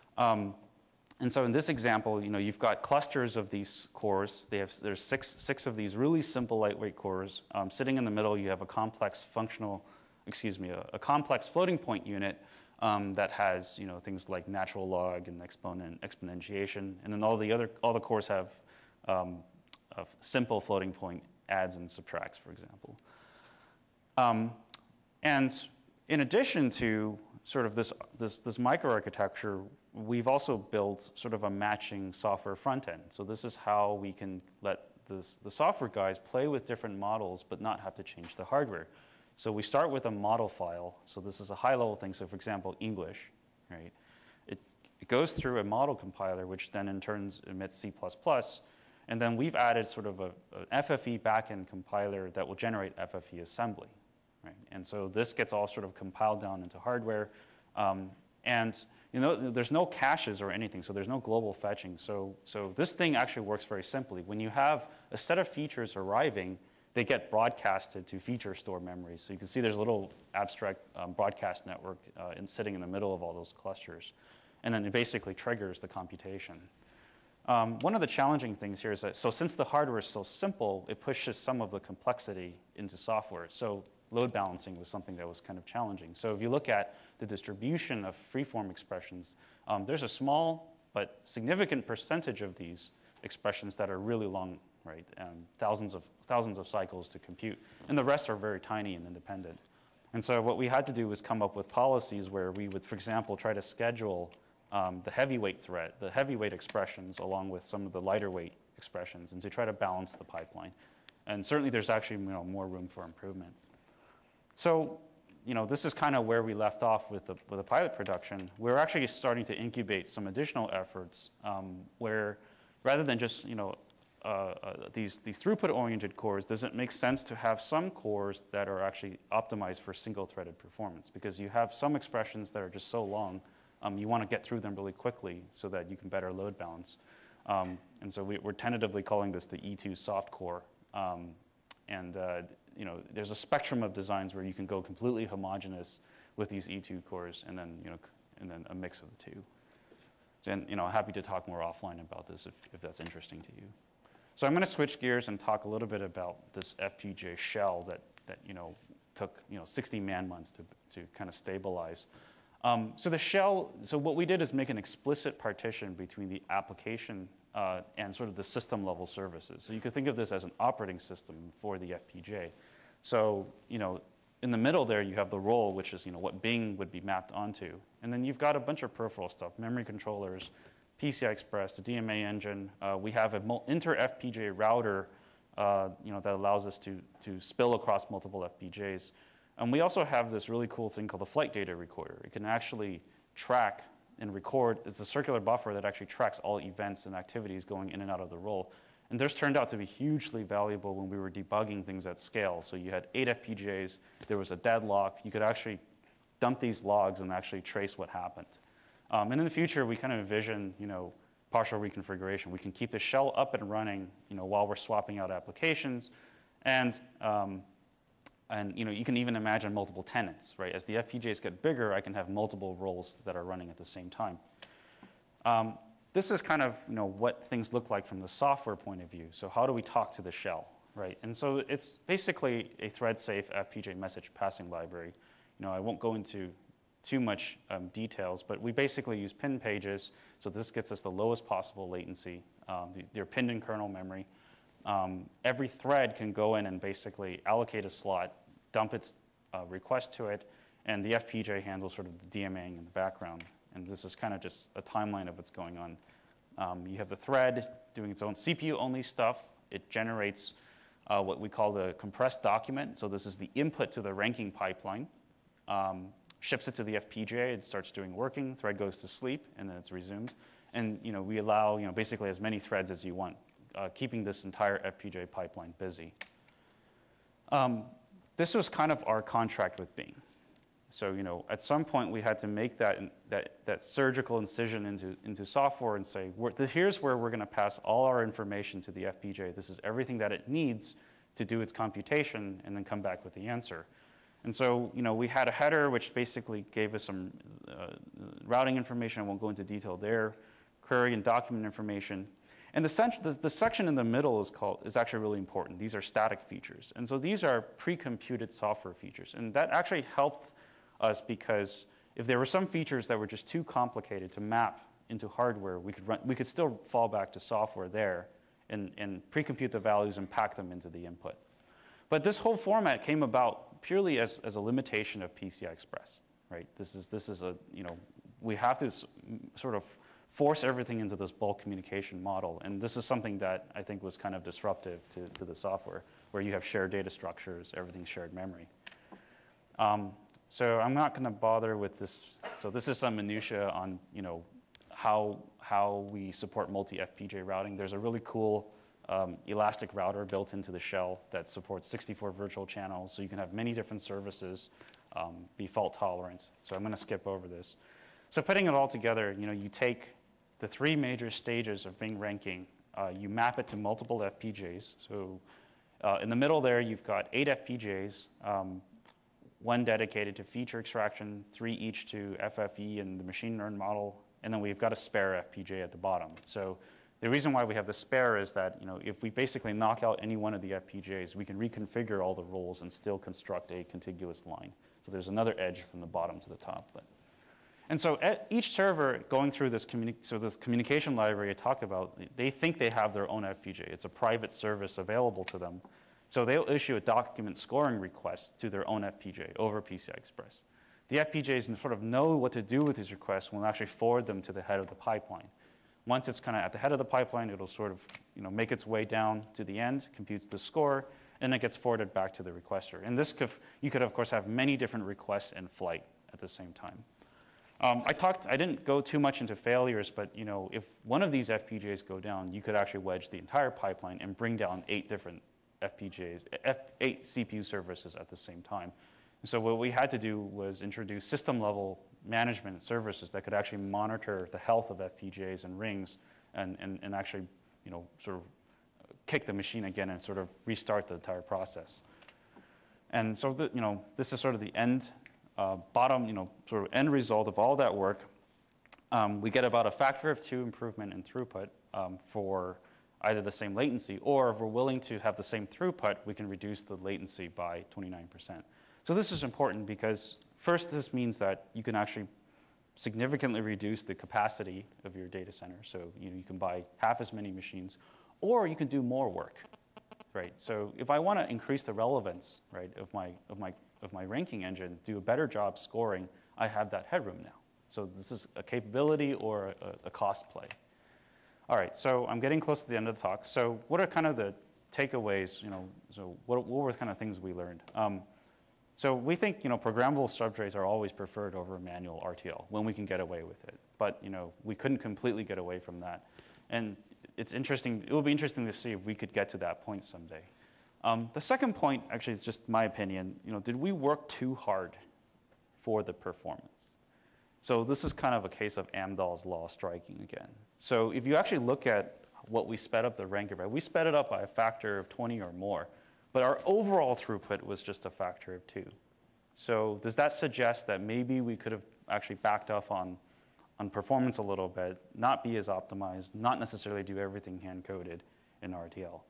And so in this example, you've got clusters of these cores. There's six of these really simple lightweight cores. Sitting in the middle, you have a complex a complex floating point unit that has things like natural log and exponentiation, and then all the cores have simple floating point adds and subtracts, for example. And in addition to sort of this microarchitecture, we've also built sort of a matching software front end. So this is how we can let the software guys play with different models but not have to change the hardware. So we start with a model file. So this is a high-level thing. So for example, English, right? It goes through a model compiler, which then in turn emits C++. And then we've added sort of an FFE backend compiler that will generate FFE assembly, right? And so this gets all sort of compiled down into hardware. And there's no caches or anything, so there's no global fetching. So this thing actually works very simply. When you have a set of features arriving, they get broadcasted to feature store memory. So you can see there's a little abstract broadcast network sitting in the middle of all those clusters. And then it basically triggers the computation. One of the challenging things here is that, so since the hardware is so simple, it pushes some of the complexity into software. So load balancing was something that was kind of challenging. So if you look at the distribution of freeform expressions, there's a small but significant percentage of these expressions that are really long, right? Thousands of cycles to compute. And the rest are very tiny and independent. And so what we had to do was come up with policies where we would, for example, try to schedule the heavyweight expressions along with some of the lighter weight expressions, and to try to balance the pipeline. And certainly there's actually more room for improvement. So this is kind of where we left off with the pilot production. We're actually starting to incubate some additional efforts where rather than just these throughput-oriented cores, does it make sense to have some cores that are actually optimized for single-threaded performance? Because you have some expressions that are just so long, you want to get through them really quickly so that you can better load balance. And so we're tentatively calling this the E2 soft core. There's a spectrum of designs where you can go completely homogeneous with these E2 cores, and then a mix of the two. And happy to talk more offline about this if that's interesting to you. So I'm going to switch gears and talk a little bit about this FPGA shell that took 60 man-months to kind of stabilize. So the shell, so what we did is make an explicit partition between the application and sort of the system level services. So you could think of this as an operating system for the FPGA. So, in the middle there, you have the role, which is, what Bing would be mapped onto. And then you've got a bunch of peripheral stuff, memory controllers, PCI Express, the DMA engine. We have an inter-FPGA router, that allows us to spill across multiple FPGAs. And we also have this really cool thing called the flight data recorder. It can actually track and record. It's a circular buffer that actually tracks all events and activities going in and out of the role. And this turned out to be hugely valuable when we were debugging things at scale. So you had 8 FPGAs, there was a deadlock. You could actually dump these logs and actually trace what happened. And in the future, we kind of envision, partial reconfiguration. We can keep the shell up and running, while we're swapping out applications. And you can even imagine multiple tenants, right? As the FPGAs get bigger, I can have multiple roles that are running at the same time. This is kind of what things look like from the software point of view. So how do we talk to the shell, right? And so it's basically a thread-safe FPGA message passing library. I won't go into too much details, but we basically use pin pages. So this gets us the lowest possible latency. They're pinned in kernel memory. Every thread can go in and basically allocate a slot, dump its request to it, and the FPGA handles sort of the DMAing in the background. And this is kind of just a timeline of what's going on. You have the thread doing its own CPU-only stuff. It generates what we call the compressed document. So this is the input to the ranking pipeline. Ships it to the FPGA. It starts doing working. Thread goes to sleep, and then it's resumed. And we allow basically as many threads as you want, keeping this entire FPGA pipeline busy. This was kind of our contract with Bing. So at some point we had to make that surgical incision into software and say, here's where we're going to pass all our information to the FPGA. This is everything that it needs to do its computation, and then come back with the answer. And so we had a header which basically gave us some routing information. I won't go into detail there. Query and document information. And the section in the middle is actually really important. These are static features. And so these are pre-computed software features. And that actually helped us because if there were some features that were just too complicated to map into hardware, we could still fall back to software there and pre-compute the values and pack them into the input. But this whole format came about purely as a limitation of PCI Express, right? This is a, we have to sort of force everything into this bulk communication model. And this is something that I think was kind of disruptive to the software, where you have shared data structures, everything's shared memory. So I'm not going to bother with this. So this is some minutia on how we support multi-FPGA routing. There's a really cool elastic router built into the shell that supports 64 virtual channels, so you can have many different services, be fault tolerant. So I'm going to skip over this. So putting it all together, you take the 3 major stages of Bing ranking, you map it to multiple FPGAs. So in the middle there, you've got 8 FPGAs, 1 dedicated to feature extraction, 3 each to FFE and the machine learned model, and then we've got a spare FPGA at the bottom. So the reason why we have the spare is that if we basically knock out any one of the FPGAs, we can reconfigure all the roles and still construct a contiguous line. So there's another edge from the bottom to the top. And so at each server going through this communication library I talked about, they think they have their own FPGA. It's a private service available to them. So they'll issue a document scoring request to their own FPGA over PCI Express. The FPGAs sort of know what to do with these requests and will actually forward them to the head of the pipeline. Once it's kind of at the head of the pipeline, it'll sort of make its way down to the end, computes the score, and it gets forwarded back to the requester. And this you could, of course, have many different requests in flight at the same time. I didn't go too much into failures, but if one of these FPGAs go down, you could actually wedge the entire pipeline and bring down 8 different FPGAs, 8 CPU services at the same time. So what we had to do was introduce system-level management services that could actually monitor the health of FPGAs and rings and actually sort of kick the machine again and sort of restart the entire process. And so this is sort of the end bottom, sort of end result of all that work. We get about a factor of 2 improvement in throughput for either the same latency, or if we're willing to have the same throughput, we can reduce the latency by 29%. So this is important because first, this means that you can actually significantly reduce the capacity of your data center. So you can buy half as many machines, or you can do more work, right? So if I want to increase the relevance, right, of my ranking engine, do a better job scoring, I have that headroom now. So this is a capability or a cost play. All right, so I'm getting close to the end of the talk. So what are kind of the takeaways? So what were the kind of things we learned? So we think programmable substrates are always preferred over manual RTL when we can get away with it. But we couldn't completely get away from that, and it's interesting. It will be interesting to see if we could get to that point someday. The second point, actually, is just my opinion. Did we work too hard for the performance? So this is kind of a case of Amdahl's law striking again. So if you actually look at what we sped up the ranker by, we sped it up by a factor of 20 or more. But our overall throughput was just a factor of 2. So does that suggest that maybe we could have actually backed off on performance a little bit, not be as optimized, not necessarily do everything hand-coded in RTL?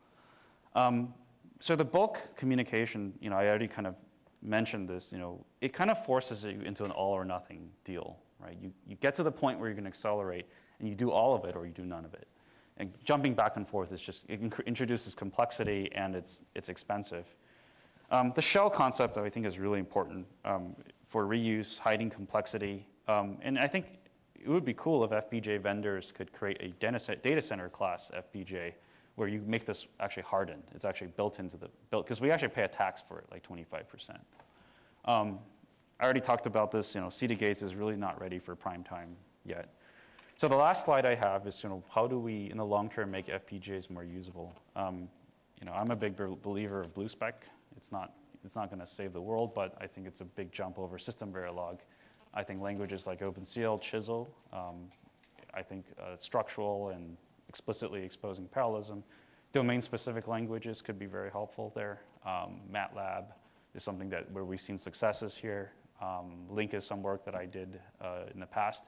So the bulk communication, I already kind of mentioned this, it kind of forces you into an all or nothing deal, right? You get to the point where you can accelerate, and you do all of it or you do none of it. And jumping back and forth is just, it introduces complexity, and it's expensive. The shell concept, I think, is really important for reuse, hiding complexity. And I think it would be cool if FPGA vendors could create a data center class FPGA where you make this actually hardened. It's actually built into the build, because we actually pay a tax for it, like 25%. I already talked about this. C2 Gates is really not ready for prime time yet. So the last slide I have is, how do we, in the long term, make FPGAs more usable? I'm a big believer of BlueSpec. It's not going to save the world, but I think it's a big jump over system Verilog. I think languages like OpenCL, Chisel, I think structural and explicitly exposing parallelism, domain-specific languages could be very helpful there. MATLAB is something where we've seen successes here. Link is some work that I did in the past.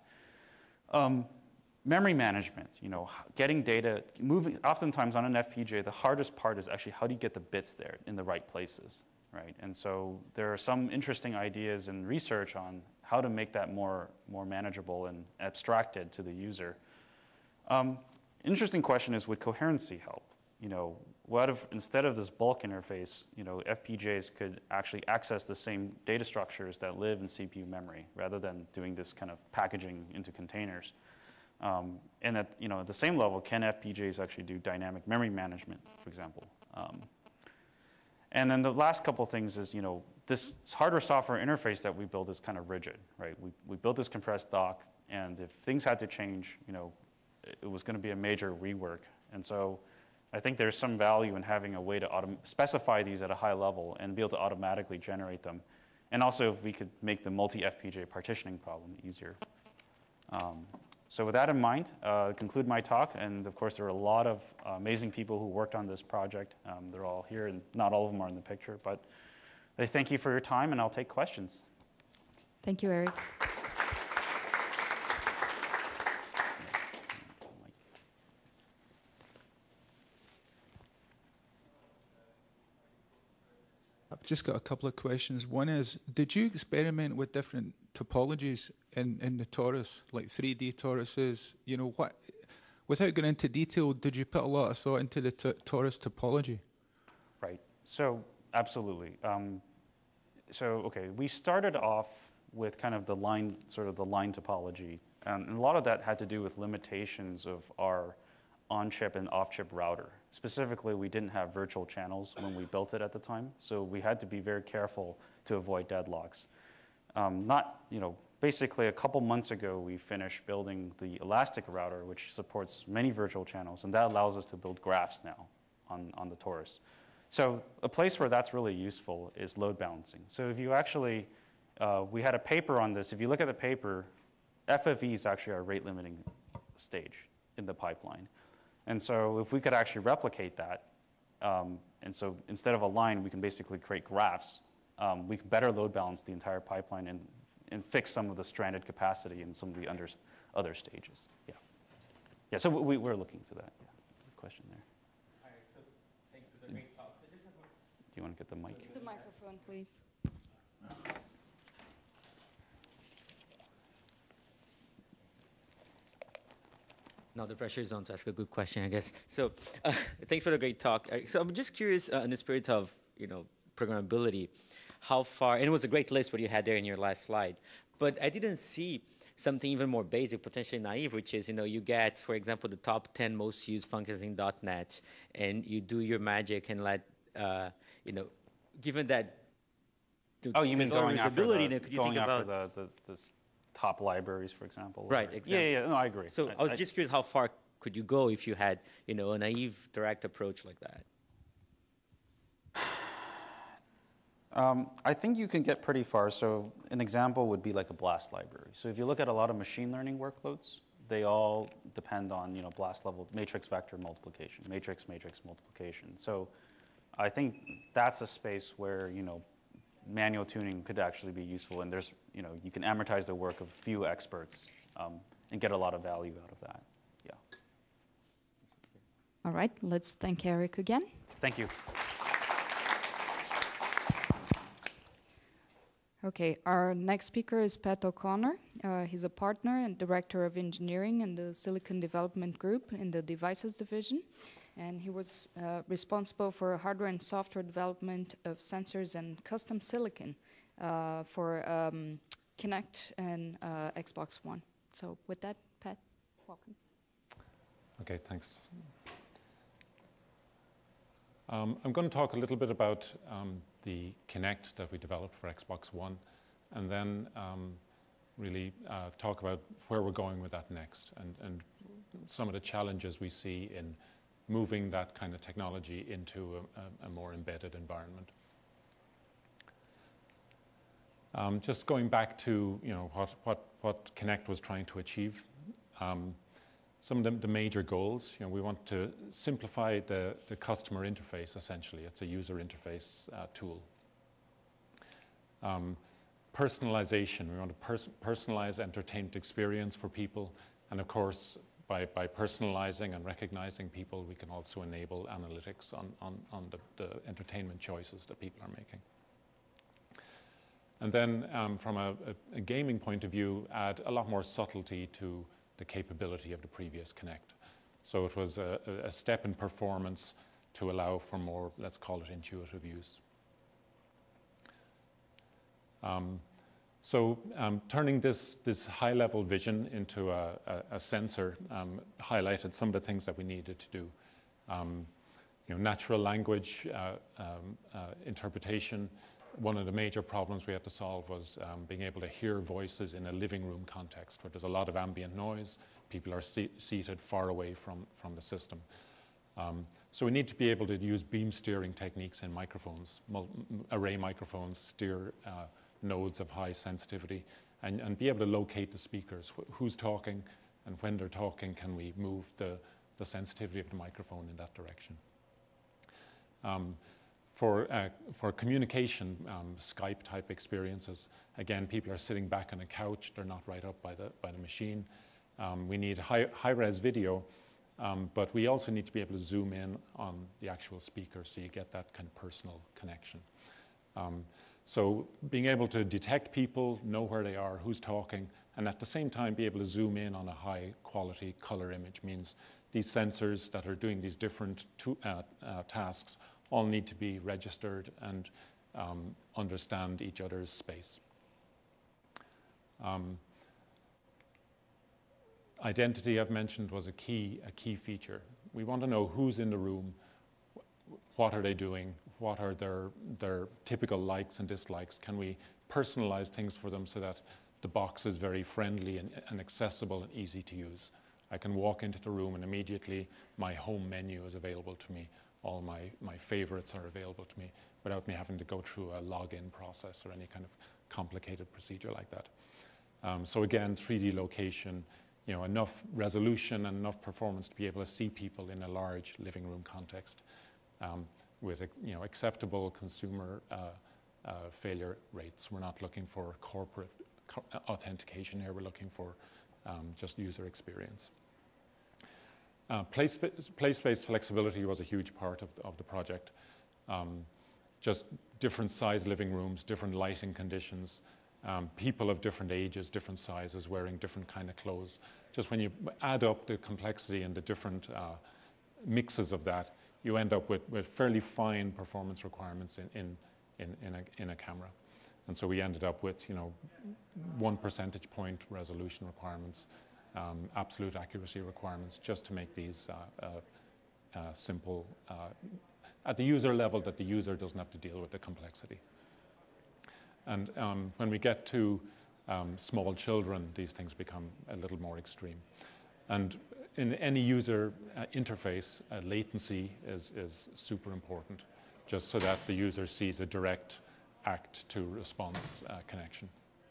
Memory management, getting data, moving, oftentimes on an FPGA, the hardest part is actually how do you get the bits there in the right places, right? And so there are some interesting ideas in research on how to make that more manageable and abstracted to the user. Interesting question is, would coherency help? What if instead of this bulk interface, FPGAs could actually access the same data structures that live in CPU memory rather than doing this kind of packaging into containers? And at the same level, can FPGAs actually do dynamic memory management, for example? And then the last couple things is, this hardware-software interface that we build is kind of rigid, right? We built this compressed dock, and if things had to change, it was going to be a major rework. And so I think there's some value in having a way to specify these at a high level and be able to automatically generate them. And also, if we could make the multi-FPGA partitioning problem easier. So with that in mind, I conclude my talk. And of course, there are a lot of amazing people who worked on this project. They're all here, and not all of them are in the picture. But I thank you for your time, and I'll take questions. Thank you, Eric. I've just got a couple of questions. One is, did you experiment with different topologies in the torus, like 3D toruses? Without going into detail, did you put a lot of thought into the torus topology? Right. So absolutely. Okay, we started off with kind of the line topology, and a lot of that had to do with limitations of our on-chip and off-chip router. Specifically, we didn't have virtual channels when we built it at the time, so we had to be very careful to avoid deadlocks. Basically a couple months ago, we finished building the elastic router, which supports many virtual channels, and that allows us to build graphs now on the torus. So a place where that's really useful is load balancing. So if you actually, we had a paper on this. If you look at the paper, FFE is actually our rate limiting stage in the pipeline. And so if we could actually replicate that, and so instead of a line, we can basically create graphs, we can better load balance the entire pipeline and fix some of the stranded capacity in some of the other stages. Yeah. Yeah, so we're looking to that. Yeah. Good question there. All right, so thanks. This is a great talk. So just have Do you want to get the mic? The microphone, please. Now the pressure is on to ask a good question, I guess. So thanks for the great talk. So I'm just curious, in the spirit of, programmability, how far, and it was a great list what you had there in your last slide, but I didn't see something even more basic, potentially naive, which is, you get, for example, the top 10 most used functions in .NET, and you do your magic and let, given that oh, you mean going after the top libraries, for example? Right, exactly. Yeah, no, I agree. So I was just curious, how far could you go if you had, a naive, direct approach like that? I think you can get pretty far. So an example would be like a BLAST library. So if you look at a lot of machine learning workloads, they all depend on BLAST level matrix vector multiplication, matrix multiplication. So I think that's a space where manual tuning could actually be useful, and there's you can amortize the work of a few experts and get a lot of value out of that. Yeah. All right, let's thank Eric again. Thank you. Okay, our next speaker is Pat O'Connor. He's a partner and director of engineering in the Silicon Development Group in the Devices Division. And he was responsible for hardware and software development of sensors and custom silicon for Kinect and Xbox One. So with that, Pat, welcome. Okay, thanks. I'm going to talk a little bit about the Kinect that we developed for Xbox One, and then really talk about where we're going with that next, and some of the challenges we see in moving that kind of technology into a more embedded environment. Just going back to what Kinect was trying to achieve. Some of the major goals, we want to simplify the customer interface, essentially. It's a user interface tool. Personalization, we want to personalize entertainment experience for people. And of course, by personalizing and recognizing people, we can also enable analytics on the entertainment choices that people are making. And then from a gaming point of view, add a lot more subtlety to the capability of the previous Kinect. So it was a step in performance to allow for more, let's call it, intuitive use. Turning this high-level vision into a sensor highlighted some of the things that we needed to do. Natural language interpretation. One of the major problems we had to solve was being able to hear voices in a living room context where there's a lot of ambient noise. People are seated far away from the system. So we need to be able to use beam steering techniques in microphones, array microphones, steer nodes of high sensitivity, and be able to locate the speakers. Who's talking, and when they're talking, can we move the sensitivity of the microphone in that direction? For communication, Skype-type experiences, again, people are sitting back on a couch. They're not right up by the machine. We need high-res video, but we also need to be able to zoom in on the actual speaker so you get that kind of personal connection. So being able to detect people, know where they are, who's talking, and at the same time be able to zoom in on a high-quality color image means these sensors that are doing these different tasks all need to be registered and understand each other's space. Identity, I've mentioned, was a key feature. We want to know who's in the room, what are they doing, what are their typical likes and dislikes. Can we personalize things for them so that the box is very friendly and accessible and easy to use? I can walk into the room and immediately my home menu is available to me. All my favorites are available to me without me having to go through a login process or any kind of complicated procedure like that. So again, 3D location, enough resolution and enough performance to be able to see people in a large living room context with acceptable consumer failure rates. We're not looking for corporate authentication here. We're looking for just user experience. Place-based flexibility was a huge part of the project. Just different size living rooms, different lighting conditions, people of different ages, different sizes, wearing different kind of clothes. Just when you add up the complexity and the different mixes of that, you end up with fairly fine performance requirements in a camera. And so we ended up with, 1 percentage point resolution requirements, absolute accuracy requirements, just to make these simple at the user level, that the user doesn't have to deal with the complexity. And when we get to small children, these things become a little more extreme. And in any user interface, latency is super important, just so that the user sees a direct act to response connection.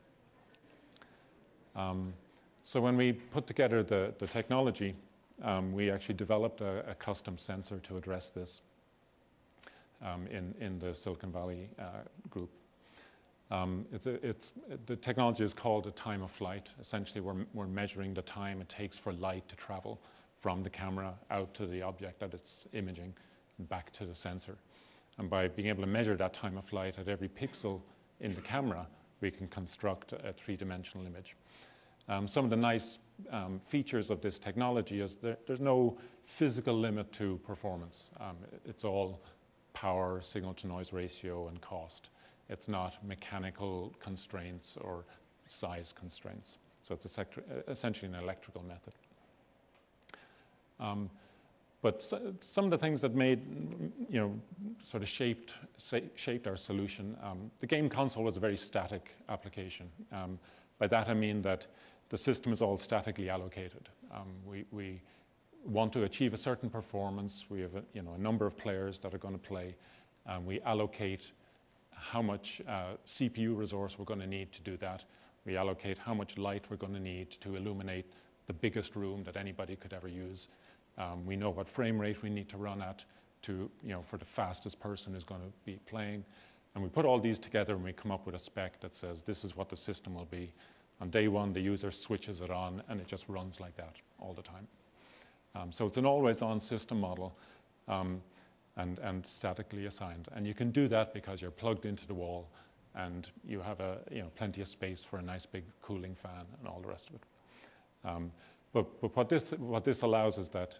So when we put together the technology, we actually developed a custom sensor to address this in the Silicon Valley group. The technology is called a time of flight. Essentially, we're measuring the time it takes for light to travel from the camera out to the object that it's imaging and back to the sensor. And by being able to measure that time of flight at every pixel in the camera, we can construct a three-dimensional image. Some of the nice features of this technology is there's no physical limit to performance. It's all power, signal-to-noise ratio, and cost. It's not mechanical constraints or size constraints. So it's essentially an electrical method. But some of the things that made, sort of shaped our solution, the game console was a very static application. By that I mean that the system is all statically allocated. We want to achieve a certain performance. We have a number of players that are going to play. We allocate how much CPU resource we're going to need to do that. We allocate how much light we're going to need to illuminate the biggest room that anybody could ever use. We know what frame rate we need to run at for the fastest person who's going to be playing. And we put all these together and we come up with a spec that says this is what the system will be. On day one, the user switches it on and it just runs like that all the time. So it's an always-on system model and statically assigned. And you can do that because you're plugged into the wall and you have plenty of space for a nice big cooling fan and all the rest of it. But what this allows is that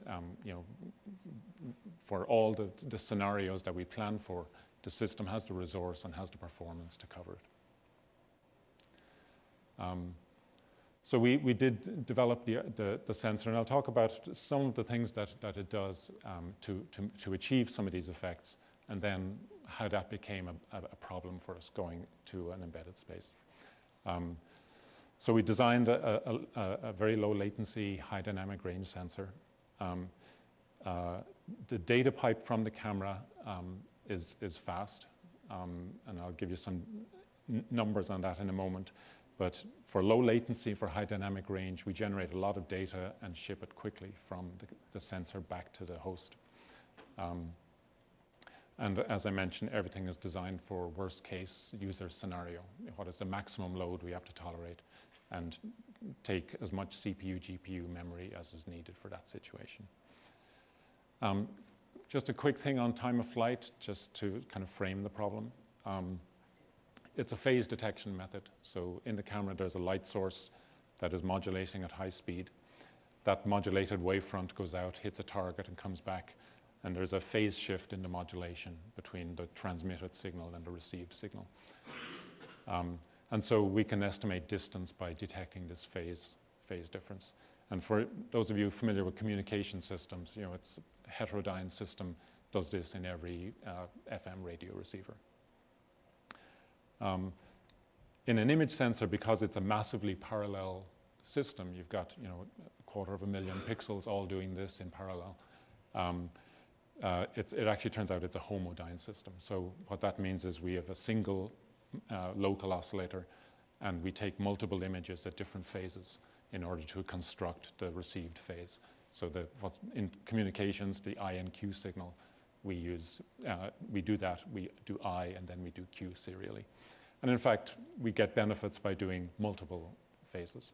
for all the scenarios that we plan for, the system has the resource and has the performance to cover it. So we did develop the sensor, and I'll talk about some of the things that it does to achieve some of these effects, and then how that became a problem for us going to an embedded space. So we designed a very low latency, high dynamic range sensor. The data pipe from the camera is fast, and I'll give you some numbers on that in a moment. But for low latency, for high dynamic range, we generate a lot of data and ship it quickly from the sensor back to the host. And as I mentioned, everything is designed for worst case user scenario. What is the maximum load we have to tolerate, and take as much CPU, GPU memory as is needed for that situation. Just a quick thing on time of flight, just to kind of frame the problem. It's a phase detection method. So in the camera, there's a light source that is modulating at high speed. That modulated wavefront goes out, hits a target, and comes back. And there's a phase shift in the modulation between the transmitted signal and the received signal. And so we can estimate distance by detecting this phase difference. And for those of you familiar with communication systems, it's a heterodyne system, does this in every FM radio receiver. In an image sensor, because it's a massively parallel system, you've got 250,000 pixels all doing this in parallel. It actually turns out it's a homodyne system. So what that means is we have a single local oscillator, and we take multiple images at different phases in order to construct the received phase. So what's in communications, the I and Q signal, we do that, we do I and then we do Q serially. And in fact, we get benefits by doing multiple phases.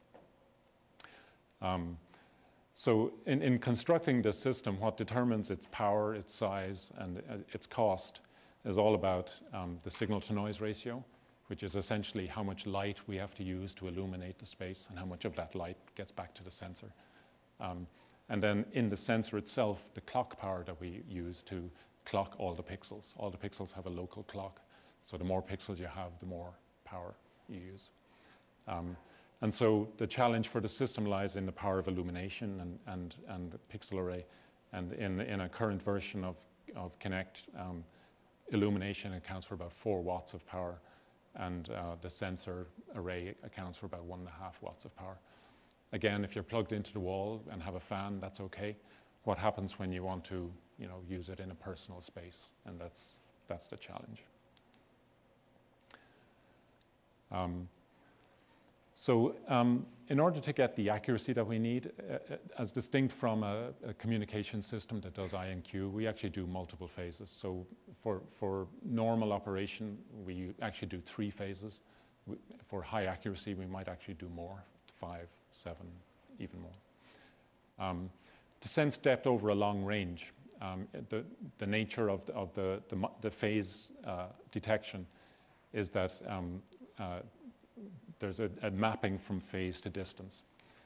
So in constructing this system, what determines its power, its size, and its cost is all about the signal-to-noise ratio, which is essentially how much light we have to use to illuminate the space and how much of that light gets back to the sensor. And then in the sensor itself, the clock power that we use to clock all the pixels. All the pixels have a local clock. So the more pixels you have, the more power you use. And so the challenge for the system lies in the power of illumination and the pixel array. And in a current version of Connect, illumination accounts for about 4 watts of power, and the sensor array accounts for about 1.5 watts of power. Again, if you're plugged into the wall and have a fan, that's okay. What happens when you want to, use it in a personal space? And that's the challenge. In order to get the accuracy that we need, as distinct from a communication system that does INQ, we actually do multiple phases. So for normal operation, we actually do 3 phases. For high accuracy, we might actually do more, 5, 7, even more. To sense depth over a long range, the nature of the phase detection is that there's a mapping from phase to distance.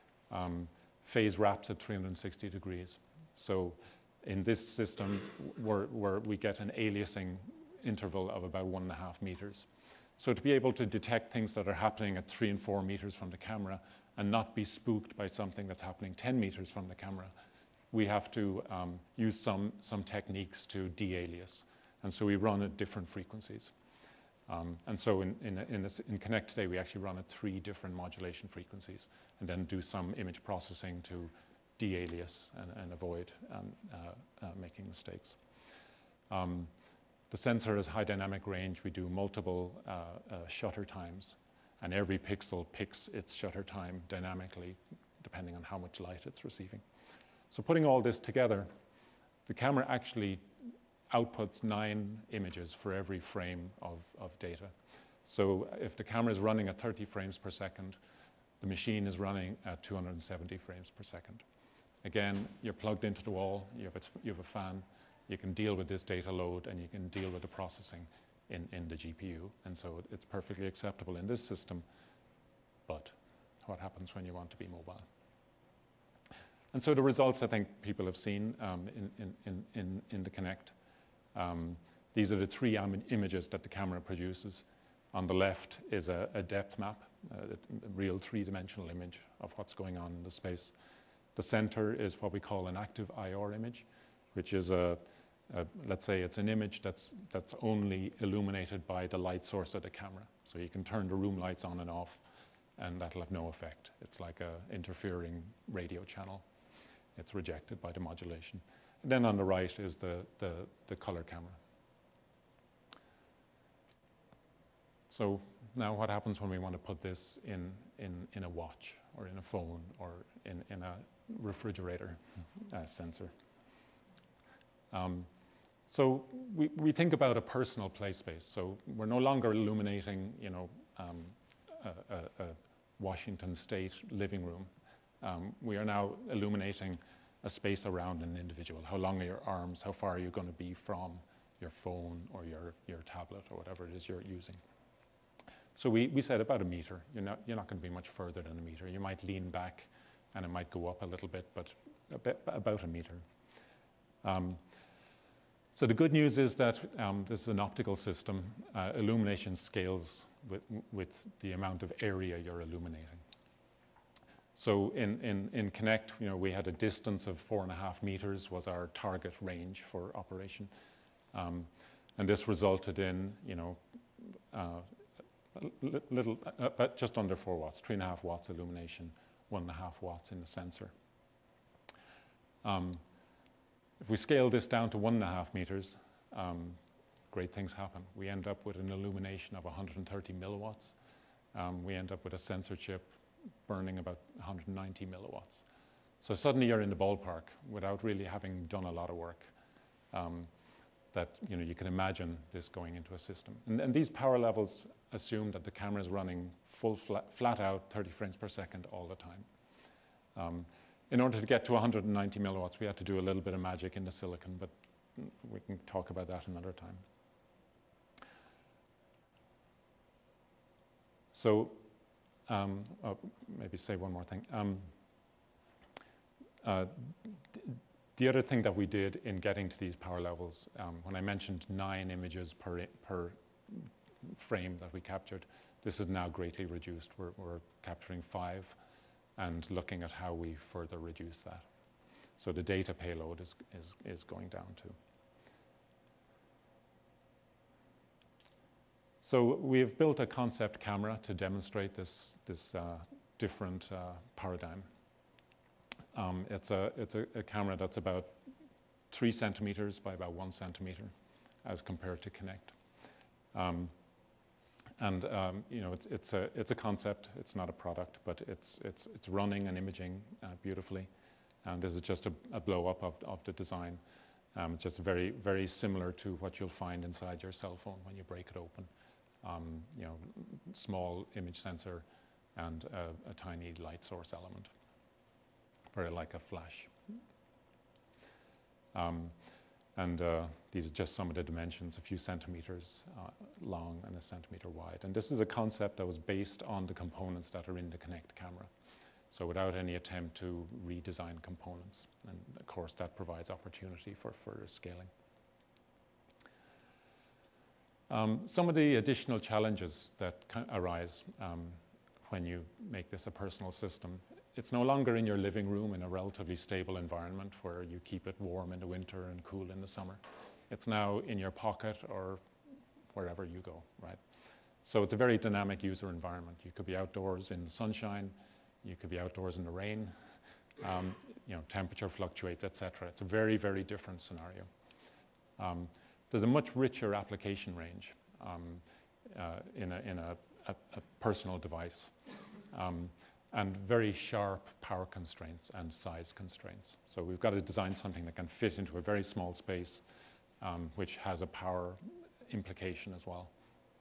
Phase wraps at 360 degrees. So in this system, where we get an aliasing interval of about 1.5 meters. So to be able to detect things that are happening at 3 and 4 meters from the camera and not be spooked by something that's happening 10 meters from the camera, we have to use some techniques to de-alias. And so we run at different frequencies. And so in Connect today, we actually run at 3 different modulation frequencies and then do some image processing to de-alias and avoid making mistakes. The sensor has high dynamic range. We do multiple shutter times, and every pixel picks its shutter time dynamically depending on how much light it's receiving. So putting all this together, the camera actually outputs 9 images for every frame of data. So if the camera is running at 30 frames per second, the machine is running at 270 frames per second. Again, you're plugged into the wall, you have a fan, you can deal with this data load, and you can deal with the processing in the GPU. And so it's perfectly acceptable in this system, but what happens when you want to be mobile? And so the results I think people have seen in the Connect. These are the 3 images that the camera produces. On the left is a depth map, a real 3-dimensional image of what's going on in the space. The center is what we call an active IR image, which is let's say it's an image that's only illuminated by the light source of the camera. So you can turn the room lights on and off, and that'll have no effect. It's like an interfering radio channel. It's rejected by the modulation. And then on the right is the color camera. So now what happens when we want to put this in a watch or in a phone or in a refrigerator sensor? So we think about a personal play space. So we're no longer illuminating, a Washington State living room. We are now illuminating a space around an individual. How long are your arms? How far are you going to be from your phone or your tablet or whatever it is you're using? So we said about 1 meter. You're not going to be much further than 1 meter. You might lean back and it might go up a little bit, but about 1 meter. So the good news is that this is an optical system. Illumination scales with the amount of area you're illuminating. So in Connect, we had a distance of 4.5 meters was our target range for operation. And this resulted in, just under 4 watts, 3.5 watts illumination, 1.5 watts in the sensor. If we scale this down to 1.5 meters, great things happen. We end up with an illumination of 130 milliwatts. We end up with a sensor chip burning about 190 milliwatts. So suddenly you're in the ballpark without really having done a lot of work. That you can imagine this going into a system. And these power levels assume that the camera is running full flat out 30 frames per second all the time. In order to get to 190 milliwatts, we had to do a little bit of magic in the silicon, but we can talk about that another time. So maybe say one more thing. The other thing that we did in getting to these power levels, when I mentioned 9 images per frame that we captured, this is now greatly reduced. We're capturing 5 and looking at how we further reduce that. So the data payload is going down too. So we've built a concept camera to demonstrate this different paradigm. It's a camera that's about 3 centimeters by about 1 centimeter as compared to Kinect. You know, it's a concept. It's not a product, but it's running and imaging beautifully. And this is just a blow up of the design. Just very, very similar to what you'll find inside your cell phone when you break it open. You know, small image sensor and a tiny light source element, very like a flash. These are just some of the dimensions, a few centimeters long and a centimeter wide. And this is a concept that was based on the components that are in the Kinect camera. So without any attempt to redesign components. And of course, that provides opportunity for further scaling. Some of the additional challenges that arise when you make this a personal system. It's no longer in your living room in a relatively stable environment where you keep it warm in the winter and cool in the summer. It's now in your pocket or wherever you go, right? So it's a very dynamic user environment. You could be outdoors in the sunshine, you could be outdoors in the rain, you know, temperature fluctuates, etc. It's a very, very different scenario. There's a much richer application range in a personal device. And very sharp power constraints and size constraints. So we've got to design something that can fit into a very small space, which has a power implication as well.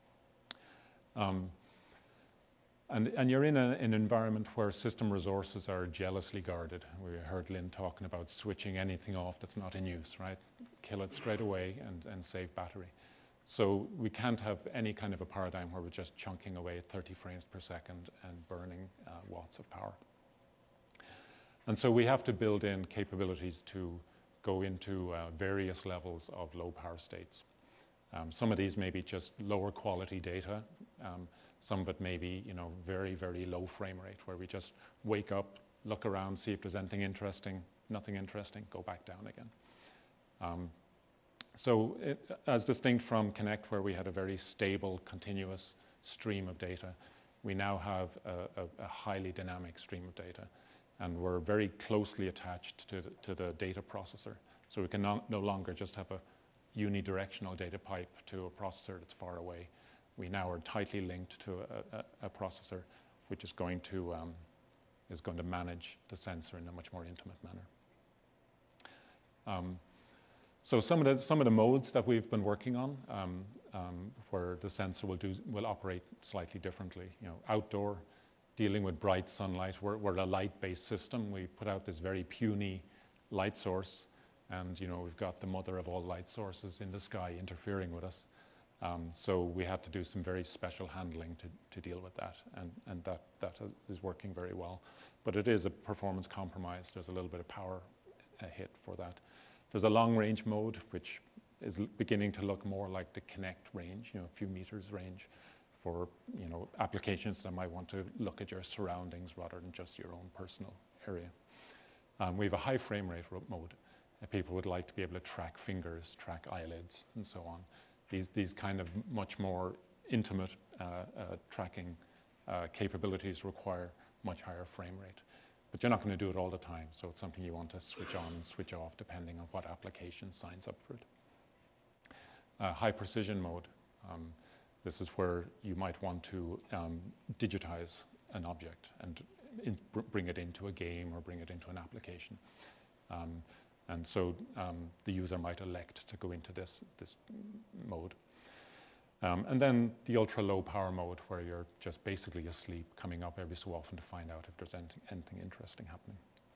And you're in an environment where system resources are jealously guarded. We heard Lynn talking about switching anything off that's not in use, right? Kill it straight away and save battery. So we can't have any kind of a paradigm where we're just chunking away at 30 frames per second and burning watts of power. And so we have to build in capabilities to go into various levels of low power states. Some of these may be just lower quality data. Some of it may be, you know, very, very low frame rate where we just wake up, look around, see if there's anything interesting, nothing interesting, go back down again. So as distinct from Kinect, where we had a very stable, continuous stream of data, we now have a highly dynamic stream of data. And we're very closely attached to the data processor. So we can no longer just have a unidirectional data pipe to a processor that's far away. We now are tightly linked to a processor, which is going to manage the sensor in a much more intimate manner. So some of the modes that we've been working on, where the sensor will operate slightly differently. You know, outdoor, dealing with bright sunlight. We're a light-based system. We put out this very puny light source, and you know we've got the mother of all light sources in the sky interfering with us. So we had to do some very special handling to deal with that, and that is working very well. But it is a performance compromise. There's a little bit of power hit for that. There's a long-range mode, which is beginning to look more like the Kinect range, you know, a few meters range for, you know, applications that might want to look at your surroundings rather than just your own personal area. We have a high frame rate mode. People would like to be able to track fingers, track eyelids, and so on. These kind of much more intimate tracking capabilities require much higher frame rate. But you're not going to do it all the time, so it's something you want to switch on and switch off depending on what application signs up for it. High precision mode. This is where you might want to digitize an object and bring it into a game or bring it into an application. And so the user might elect to go into this mode. And then the ultra low power mode, where you're just basically asleep, coming up every so often to find out if there's anything interesting happening.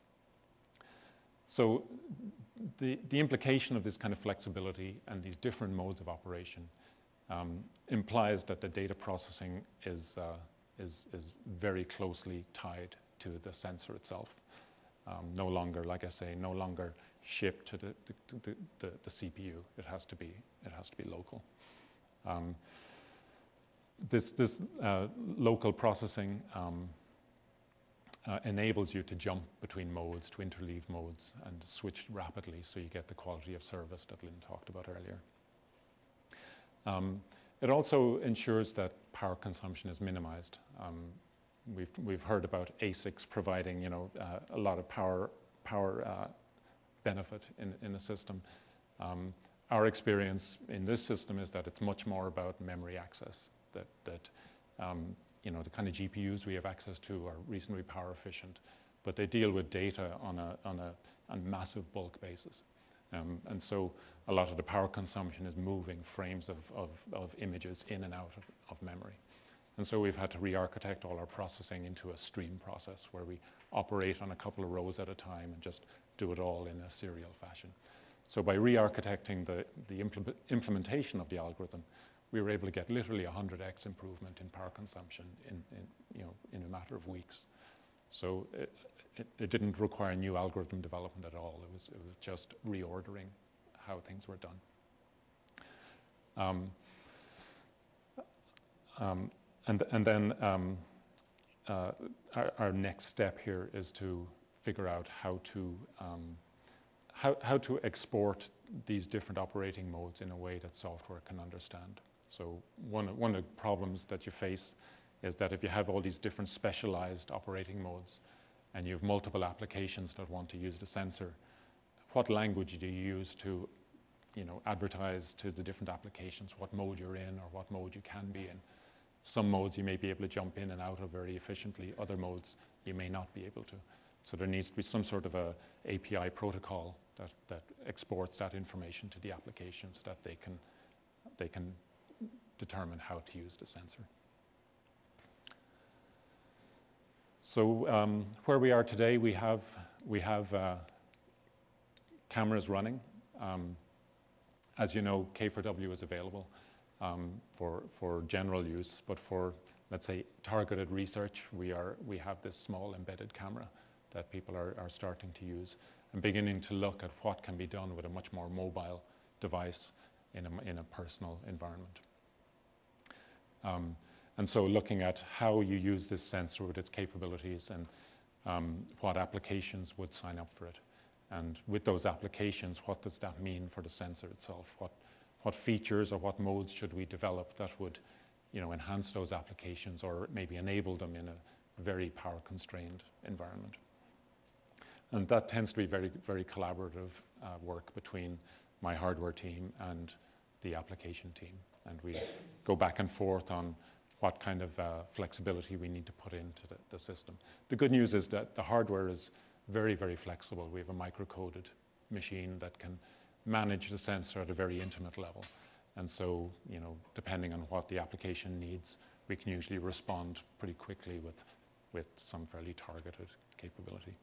So the implication of this kind of flexibility and these different modes of operation implies that the data processing is is very closely tied to the sensor itself. No longer, like I say, no longer shipped to the CPU. It has to be local. This local processing enables you to jump between modes, to interleave modes, and switch rapidly, so you get the quality of service that Lynn talked about earlier. It also ensures that power consumption is minimized. We've heard about ASICs providing, a lot of power benefit in the system. Our experience in this system is that it's much more about memory access. The kind of GPUs we have access to are reasonably power efficient, but they deal with data on a massive bulk basis. And so a lot of the power consumption is moving frames of images in and out of memory. And so we've had to re-architect all our processing into a stream process where we operate on a couple of rows at a time and just do it all in a serial fashion. So by re-architecting the implementation of the algorithm, we were able to get literally 100x improvement in power consumption in a matter of weeks. So it didn't require new algorithm development at all. It was just reordering how things were done. And then our next step here is to figure out how to export these different operating modes in a way that software can understand. So one of the problems that you face is that if you have all these different specialized operating modes and you have multiple applications that want to use the sensor, what language do you use to advertise to the different applications what mode you're in or what mode you can be in? Some modes you may be able to jump in and out of very efficiently, other modes you may not be able to. So there needs to be some sort of a API protocol that exports that information to the application so that they can determine how to use the sensor. So where we are today, we have cameras running. As you know, K4W is available for general use, but for, let's say, targeted research, we have this small embedded camera that people are starting to use and beginning to look at what can be done with a much more mobile device in a personal environment. And so looking at how you use this sensor with its capabilities and what applications would sign up for it. And with those applications, what does that mean for the sensor itself? What features or what modes should we develop that would enhance those applications or maybe enable them in a very power-constrained environment? And that tends to be very, very collaborative work between my hardware team and the application team. And we go back and forth on what kind of flexibility we need to put into the system. The good news is that the hardware is very, very flexible. We have a micro-coded machine that can manage the sensor at a very intimate level. And so, depending on what the application needs, we can usually respond pretty quickly with some fairly targeted capability.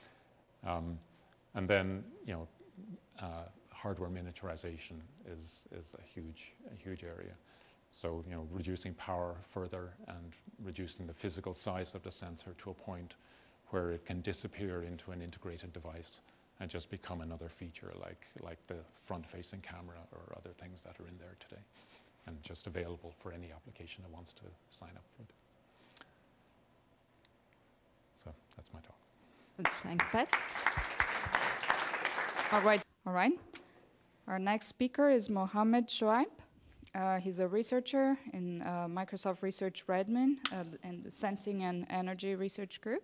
And then, hardware miniaturization is a huge area. So, reducing power further and reducing the physical size of the sensor to a point where it can disappear into an integrated device and just become another feature like the front-facing camera or other things that are in there today, and just available for any application that wants to sign up for it. So that's my talk. Thanks, Pat. All right. Our next speaker is Mohammed Shoaib. He's a researcher in Microsoft Research Redmond and the Sensing and Energy Research Group.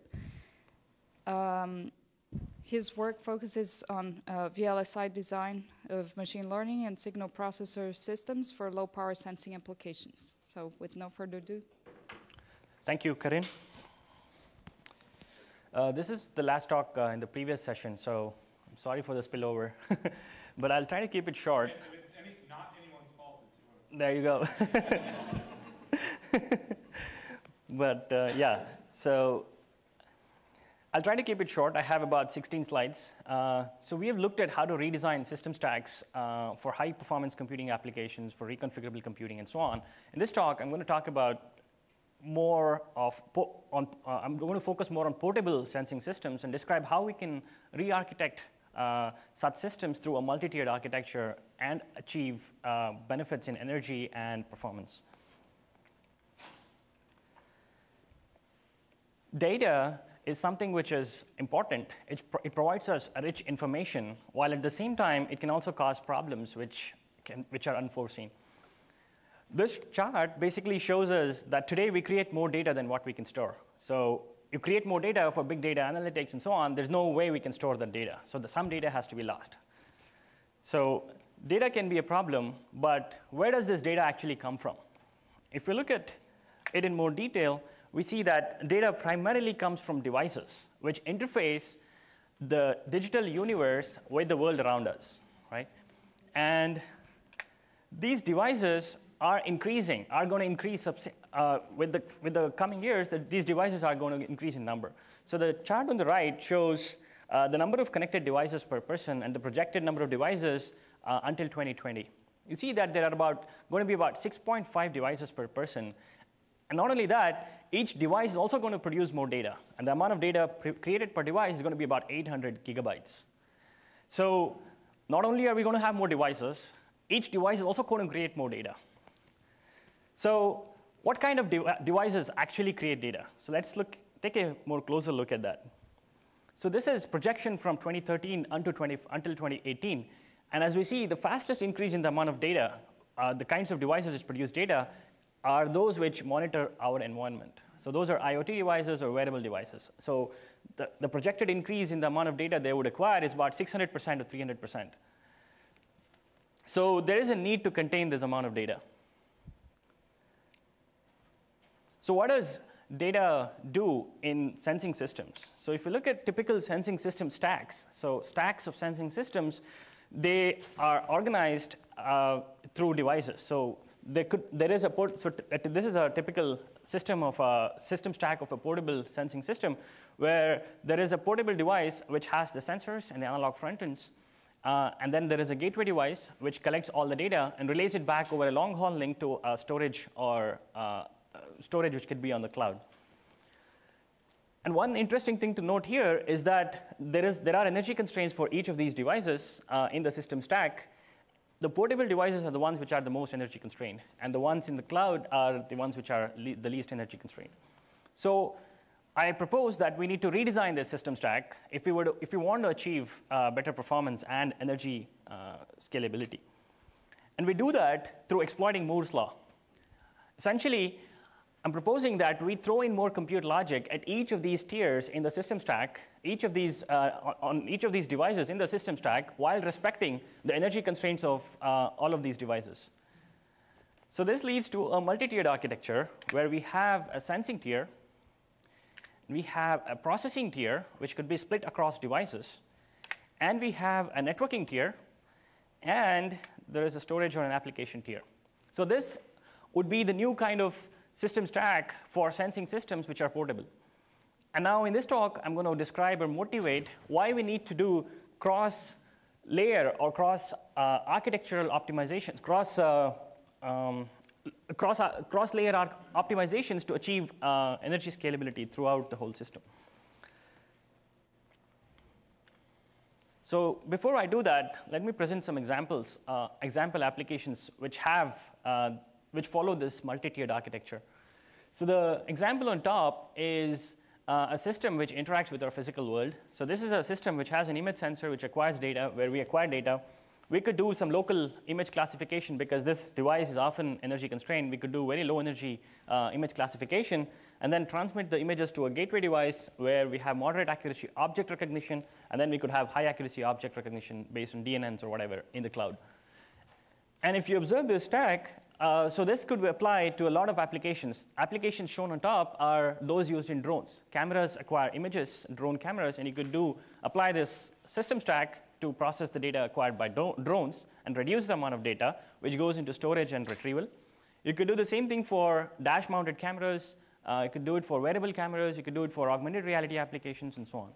His work focuses on VLSI design of machine learning and signal processor systems for low power sensing applications. So with no further ado. Thank you, Karin. This is the last talk in the previous session, so I'm sorry for the spillover. But I'll try to keep it short. If it's not anyone's fault, it's yours. There you go. But yeah, so I'll try to keep it short. I have about 16 slides. So we have looked at how to redesign system stacks for high-performance computing applications, for reconfigurable computing, and so on. In this talk, I'm going to talk about more I'm going to focus more on portable sensing systems and describe how we can re-architect such systems through a multi-tiered architecture and achieve benefits in energy and performance. Data is something which is important. It provides us rich information, while at the same time, it can also cause problems which are unforeseen. This chart basically shows us that today we create more data than what we can store. So you create more data for big data analytics and so on, there's no way we can store that data. So some data has to be lost. So data can be a problem, but where does this data actually come from? If we look at it in more detail, we see that data primarily comes from devices, which interface the digital universe with the world around us, right? And these devices are going to increase with the coming years. These devices are going to increase in number. So the chart on the right shows the number of connected devices per person and the projected number of devices until 2020. You see that there are going to be about 6.5 devices per person. And not only that, each device is also going to produce more data. And the amount of data created per device is going to be about 800 gigabytes. So not only are we going to have more devices, each device is also going to create more data. So what kind of devices actually create data? So let's take a more closer look at that. So this is projection from 2013 until 2018. And as we see, the fastest increase in the amount of data, the kinds of devices which produce data, are those which monitor our environment. So those are IoT devices or wearable devices. So the projected increase in the amount of data they would acquire is about 600% to 300%. So there is a need to contain this amount of data. So what does data do in sensing systems? So if you look at typical sensing system stacks, so stacks of sensing systems, they are organized through devices. So this is a typical system stack of a portable sensing system where there is a portable device which has the sensors and the analog front ends. And then there is a gateway device which collects all the data and relays it back over a long haul link to storage or storage which could be on the cloud. And one interesting thing to note here is that there are energy constraints for each of these devices in the system stack. The portable devices are the ones which are the most energy constrained, and the ones in the cloud are the ones which are the least energy constrained. So I propose that we need to redesign this system stack if we want to achieve better performance and energy scalability. And we do that through exploiting Moore's law. Essentially, I'm proposing that we throw in more compute logic at each of these tiers in the system stack, on each of these devices in the system stack, while respecting the energy constraints of all of these devices. So this leads to a multi-tiered architecture where we have a sensing tier, we have a processing tier, which could be split across devices, and we have a networking tier, and there is a storage or an application tier. So this would be the new kind of system stack for sensing systems which are portable. And now in this talk, I'm going to describe or motivate why we need to do cross-layer or cross-architectural optimizations, cross-layer optimizations to achieve energy scalability throughout the whole system. So before I do that, let me present some examples, example applications which follow this multi-tiered architecture. So the example on top is a system which interacts with our physical world. So this is a system which has an image sensor which acquires data, where we acquire data. We could do some local image classification because this device is often energy constrained. We could do very low energy image classification and then transmit the images to a gateway device where we have moderate accuracy object recognition, and then we could have high accuracy object recognition based on DNNs or whatever in the cloud. And if you observe this stack, so this could be applied to a lot of applications. Applications shown on top are those used in drones. Cameras acquire images, drone cameras, and you could apply this system stack to process the data acquired by drones and reduce the amount of data which goes into storage and retrieval. You could do the same thing for dash-mounted cameras. You could do it for wearable cameras. You could do it for augmented reality applications and so on.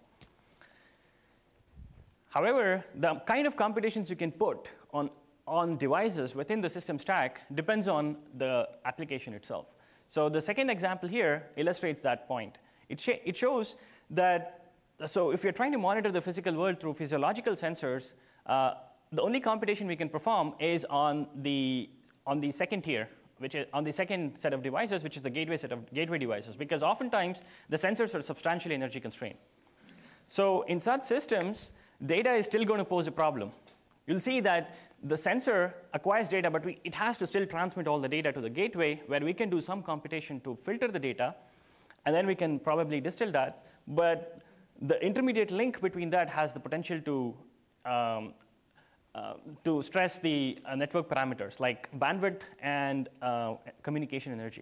However, the kind of computations you can put on devices within the system stack depends on the application itself. So the second example here illustrates that point. It shows that, so if you're trying to monitor the physical world through physiological sensors, the only computation we can perform is on the second tier, which is on the second set of devices, which is the gateway devices, because oftentimes the sensors are substantially energy constrained. So in such systems, data is still going to pose a problem. You'll see that the sensor acquires data, but it has to still transmit all the data to the gateway, where we can do some computation to filter the data, and then we can probably distill that. But the intermediate link between that has the potential to stress the network parameters, like bandwidth and communication energy.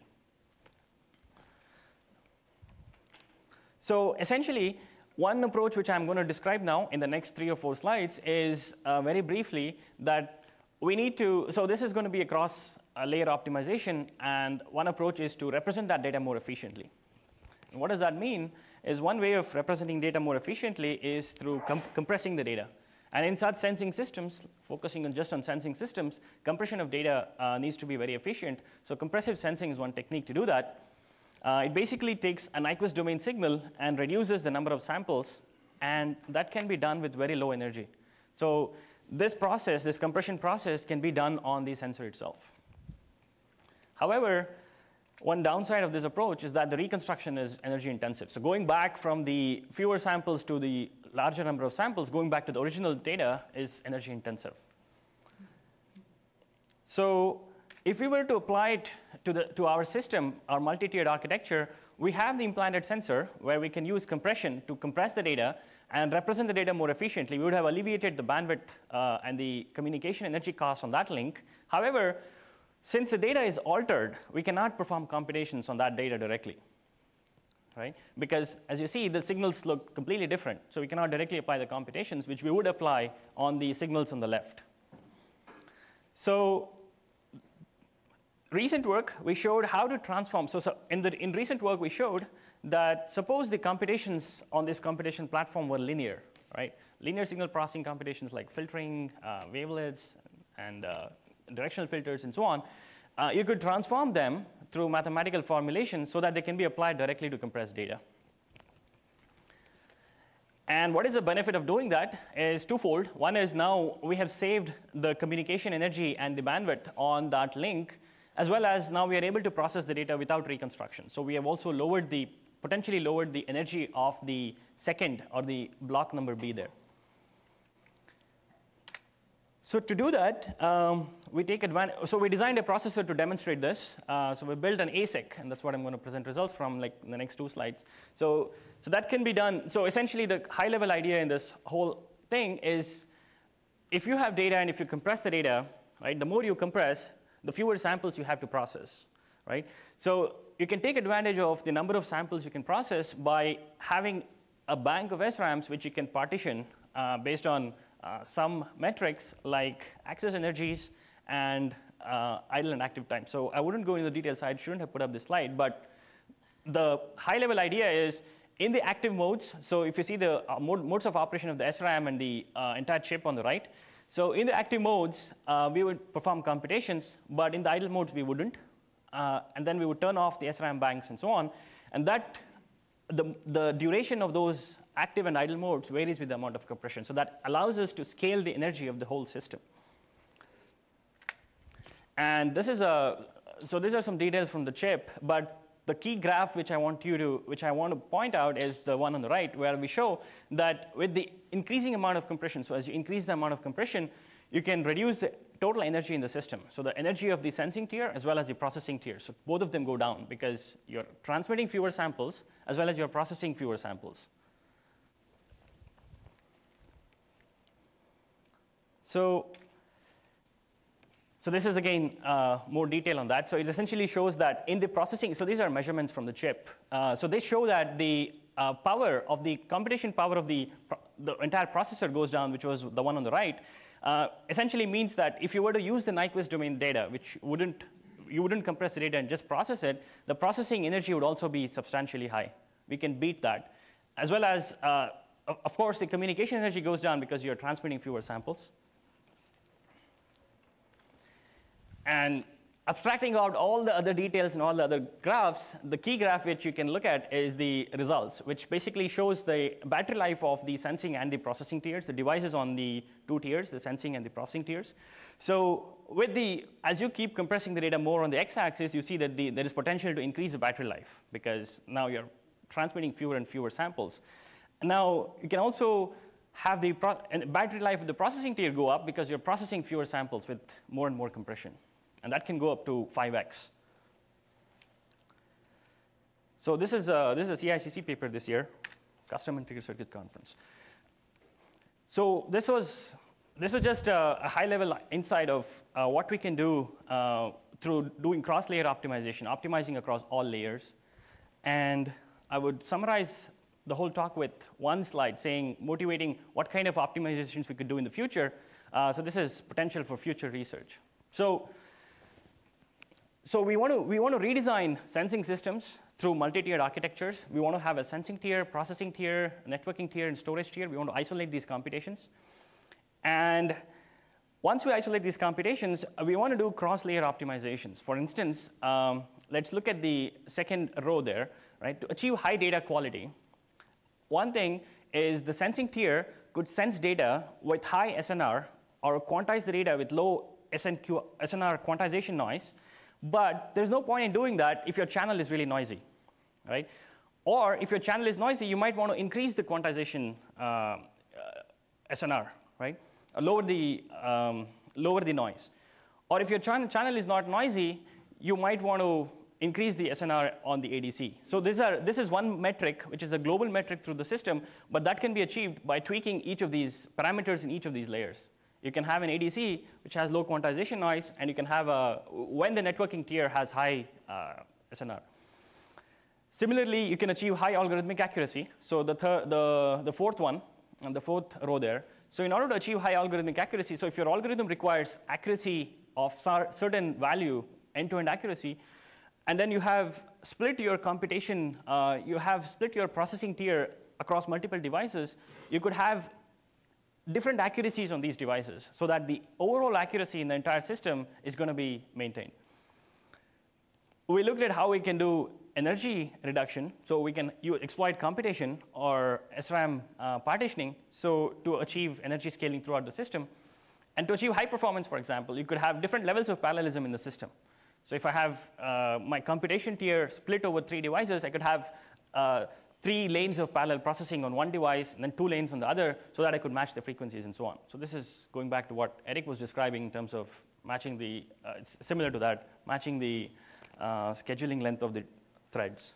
So essentially, one approach which I'm going to describe now in the next 3 or 4 slides is very briefly that we need to, so this is going to be a cross-layer optimization, and one approach is to represent that data more efficiently. And what does that mean? Is one way of representing data more efficiently is through compressing the data. And in such sensing systems, focusing just on sensing systems, compression of data needs to be very efficient. So compressive sensing is one technique to do that. It basically takes a Nyquist domain signal and reduces the number of samples, and that can be done with very low energy. So this process, this compression process, can be done on the sensor itself. However, one downside of this approach is that the reconstruction is energy intensive. So going back from the fewer samples to the larger number of samples, going back to the original data is energy intensive. So if we were to apply it to our system, our multi-tiered architecture, we have the implanted sensor where we can use compression to compress the data and represent the data more efficiently. We would have alleviated the bandwidth and the communication energy costs on that link. However, since the data is altered, we cannot perform computations on that data directly, right? Because as you see, the signals look completely different. So we cannot directly apply the computations, which we would apply on the signals on the left. So recent work, we showed how to transform. So in recent work, we showed that suppose the computations on this computation platform were linear, right? Linear signal processing computations like filtering, wavelets, and directional filters, and so on. You could transform them through mathematical formulation so that they can be applied directly to compressed data. And what is the benefit of doing that is twofold. One is now we have saved the communication energy and the bandwidth on that link, as well as now we are able to process the data without reconstruction. So we have also potentially lowered the energy of the second or the block number B there. So to do that, we take advantage. So we designed a processor to demonstrate this. So we built an ASIC, and that's what I'm going to present results from, like in the next 2 slides. So that can be done. So essentially, the high-level idea in this whole thing is, if you have data and if you compress the data, right, the more you compress, the fewer samples you have to process, right? So you can take advantage of the number of samples you can process by having a bank of SRAMs which you can partition based on some metrics like access energies and idle and active time. So I wouldn't go into the details. I shouldn't have put up this slide, but the high-level idea is in the active modes. So if you see the modes of operation of the SRAM and the entire chip on the right. So in the active modes, we would perform computations, but in the idle modes, we wouldn't. And then we would turn off the SRAM banks and so on. And that the duration of those active and idle modes varies with the amount of compression. So that allows us to scale the energy of the whole system. And this is so these are some details from the chip, but the key graph which I want to point out is the one on the right, where we show that with the increasing amount of compression, so as you increase the amount of compression, you can reduce the total energy in the system. So the energy of the sensing tier as well as the processing tier. So both of them go down because you're transmitting fewer samples as well as you're processing fewer samples. So this is, again, more detail on that. So it essentially shows that in the processing, so these are measurements from the chip. So they show that the power of the computation power of the entire processor goes down, which was the one on the right. Essentially means that if you were to use the Nyquist domain data, which you wouldn't compress the data and just process it, the processing energy would also be substantially high. We can beat that. As well as, of course, the communication energy goes down because you're transmitting fewer samples. And abstracting out all the other details and all the other graphs, the key graph which you can look at is the results, which basically shows the battery life of the sensing and the processing tiers, the devices on the two tiers, the sensing and the processing tiers. So as you keep compressing the data more on the x-axis, you see that there is potential to increase the battery life because now you're transmitting fewer and fewer samples. And now you can also have the battery life of the processing tier go up because you're processing fewer samples with more and more compression. And that can go up to 5x. So this is a CICC paper this year, Custom Integrated Circuit Conference. So this was just a high-level insight of what we can do through doing cross-layer optimization, optimizing across all layers. And I would summarize the whole talk with one slide motivating what kind of optimizations we could do in the future. So this is potential for future research. So we want to redesign sensing systems through multi-tiered architectures. We want to have a sensing tier, processing tier, networking tier, and storage tier. We want to isolate these computations. And once we isolate these computations, we want to do cross-layer optimizations. For instance, let's look at the second row there. Right? To achieve high data quality, one thing is the sensing tier could sense data with high SNR or quantize the data with low SNR quantization noise. But there's no point in doing that if your channel is really noisy, right? Or if your channel is noisy, you might want to increase the quantization SNR, right? Or lower the noise. Or if your channel is not noisy, you might want to increase the SNR on the ADC. So this is one metric, which is a global metric through the system, but that can be achieved by tweaking each of these parameters in each of these layers. You can have an ADC which has low quantization noise, and you can have when the networking tier has high SNR. Similarly, you can achieve high algorithmic accuracy. So the fourth one, and the fourth row there. So in order to achieve high algorithmic accuracy, so if your algorithm requires accuracy of certain value, end-to-end accuracy, and then you have split your computation, you have split your processing tier across multiple devices, you could have different accuracies on these devices so that the overall accuracy in the entire system is going to be maintained. We looked at how we can do energy reduction. So you exploit computation or SRAM partitioning to achieve energy scaling throughout the system. And to achieve high performance, for example, you could have different levels of parallelism in the system. So if I have my computation tier split over 3 devices, I could have 3 lanes of parallel processing on one device, and then 2 lanes on the other, so that I could match the frequencies and so on. So this is going back to what Eric was describing in terms of matching it's similar to that, matching the scheduling length of the threads.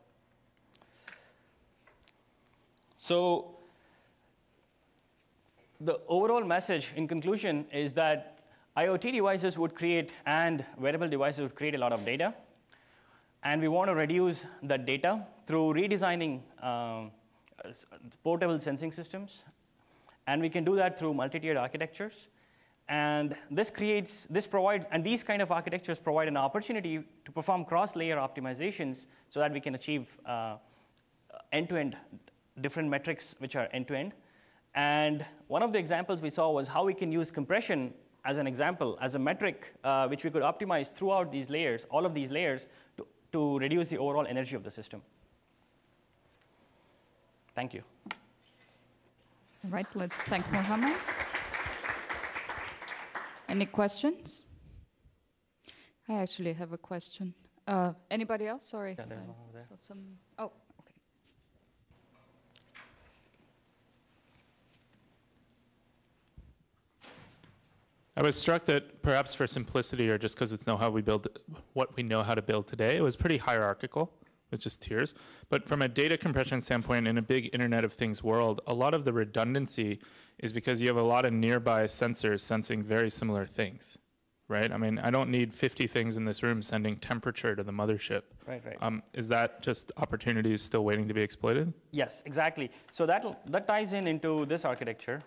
So the overall message in conclusion is that IoT devices would create and wearable devices would create a lot of data. And we want to reduce that data through redesigning portable sensing systems. And we can do that through multi-tiered architectures. And these kind of architectures provide an opportunity to perform cross-layer optimizations so that we can achieve end-to-end different metrics which are end-to-end. And one of the examples we saw was how we can use compression as an example, as a metric which we could optimize throughout these layers, all of these layers, to reduce the overall energy of the system. Thank you. All right, let's thank Mohammed. Any questions? I actually have a question. Anybody else? Sorry. Yeah, there's one over there. Oh, okay. I was struck that perhaps for simplicity, or just because it's how we build what we know how to build today, it was pretty hierarchical with just tiers. But from a data compression standpoint, in a big Internet of Things world, a lot of the redundancy is because you have a lot of nearby sensors sensing very similar things, right? I mean, I don't need 50 things in this room sending temperature to the mothership. Right. Is that just opportunities still waiting to be exploited? Yes, exactly. So that ties into this architecture.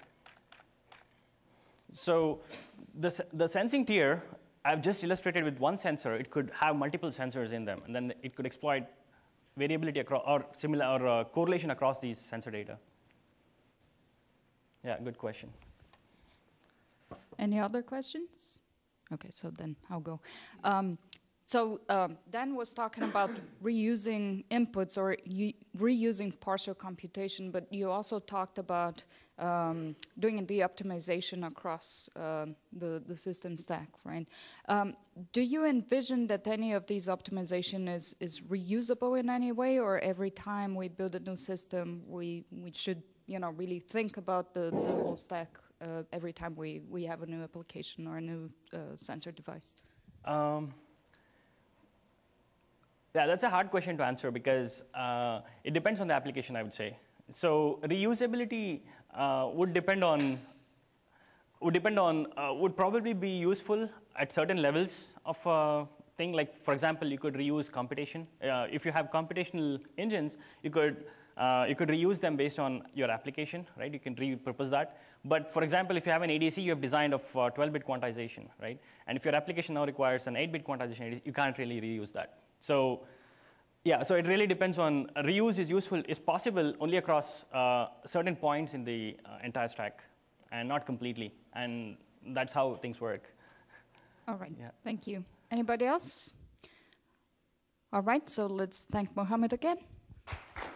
So the sensing tier, I've just illustrated with one sensor. It could have multiple sensors in them, and then it could exploit variability across, or similar, or correlation across these sensor data. Yeah, good question. Any other questions? Okay, so then I'll go. Dan was talking about reusing inputs or reusing partial computation, but you also talked about doing a de-optimization across the system stack, right? Do you envision that any of these optimization is reusable in any way, or every time we build a new system, we should really think about the whole stack every time we have a new application or a new sensor device? Yeah, that's a hard question to answer because it depends on the application, I would say. So reusability would probably be useful at certain levels of thing. Like, for example, you could reuse computation. If you have computational engines, you could reuse them based on your application, right? You can repurpose that. But for example, if you have an ADC you have designed of 12-bit quantization, right? And if your application now requires an 8-bit quantization, you can't really reuse that. So yeah, so it really depends on reuse is possible only across certain points in the entire stack and not completely. And that's how things work. All right, Yeah. Thank you. Anybody else? All right, so let's thank Mohammed again.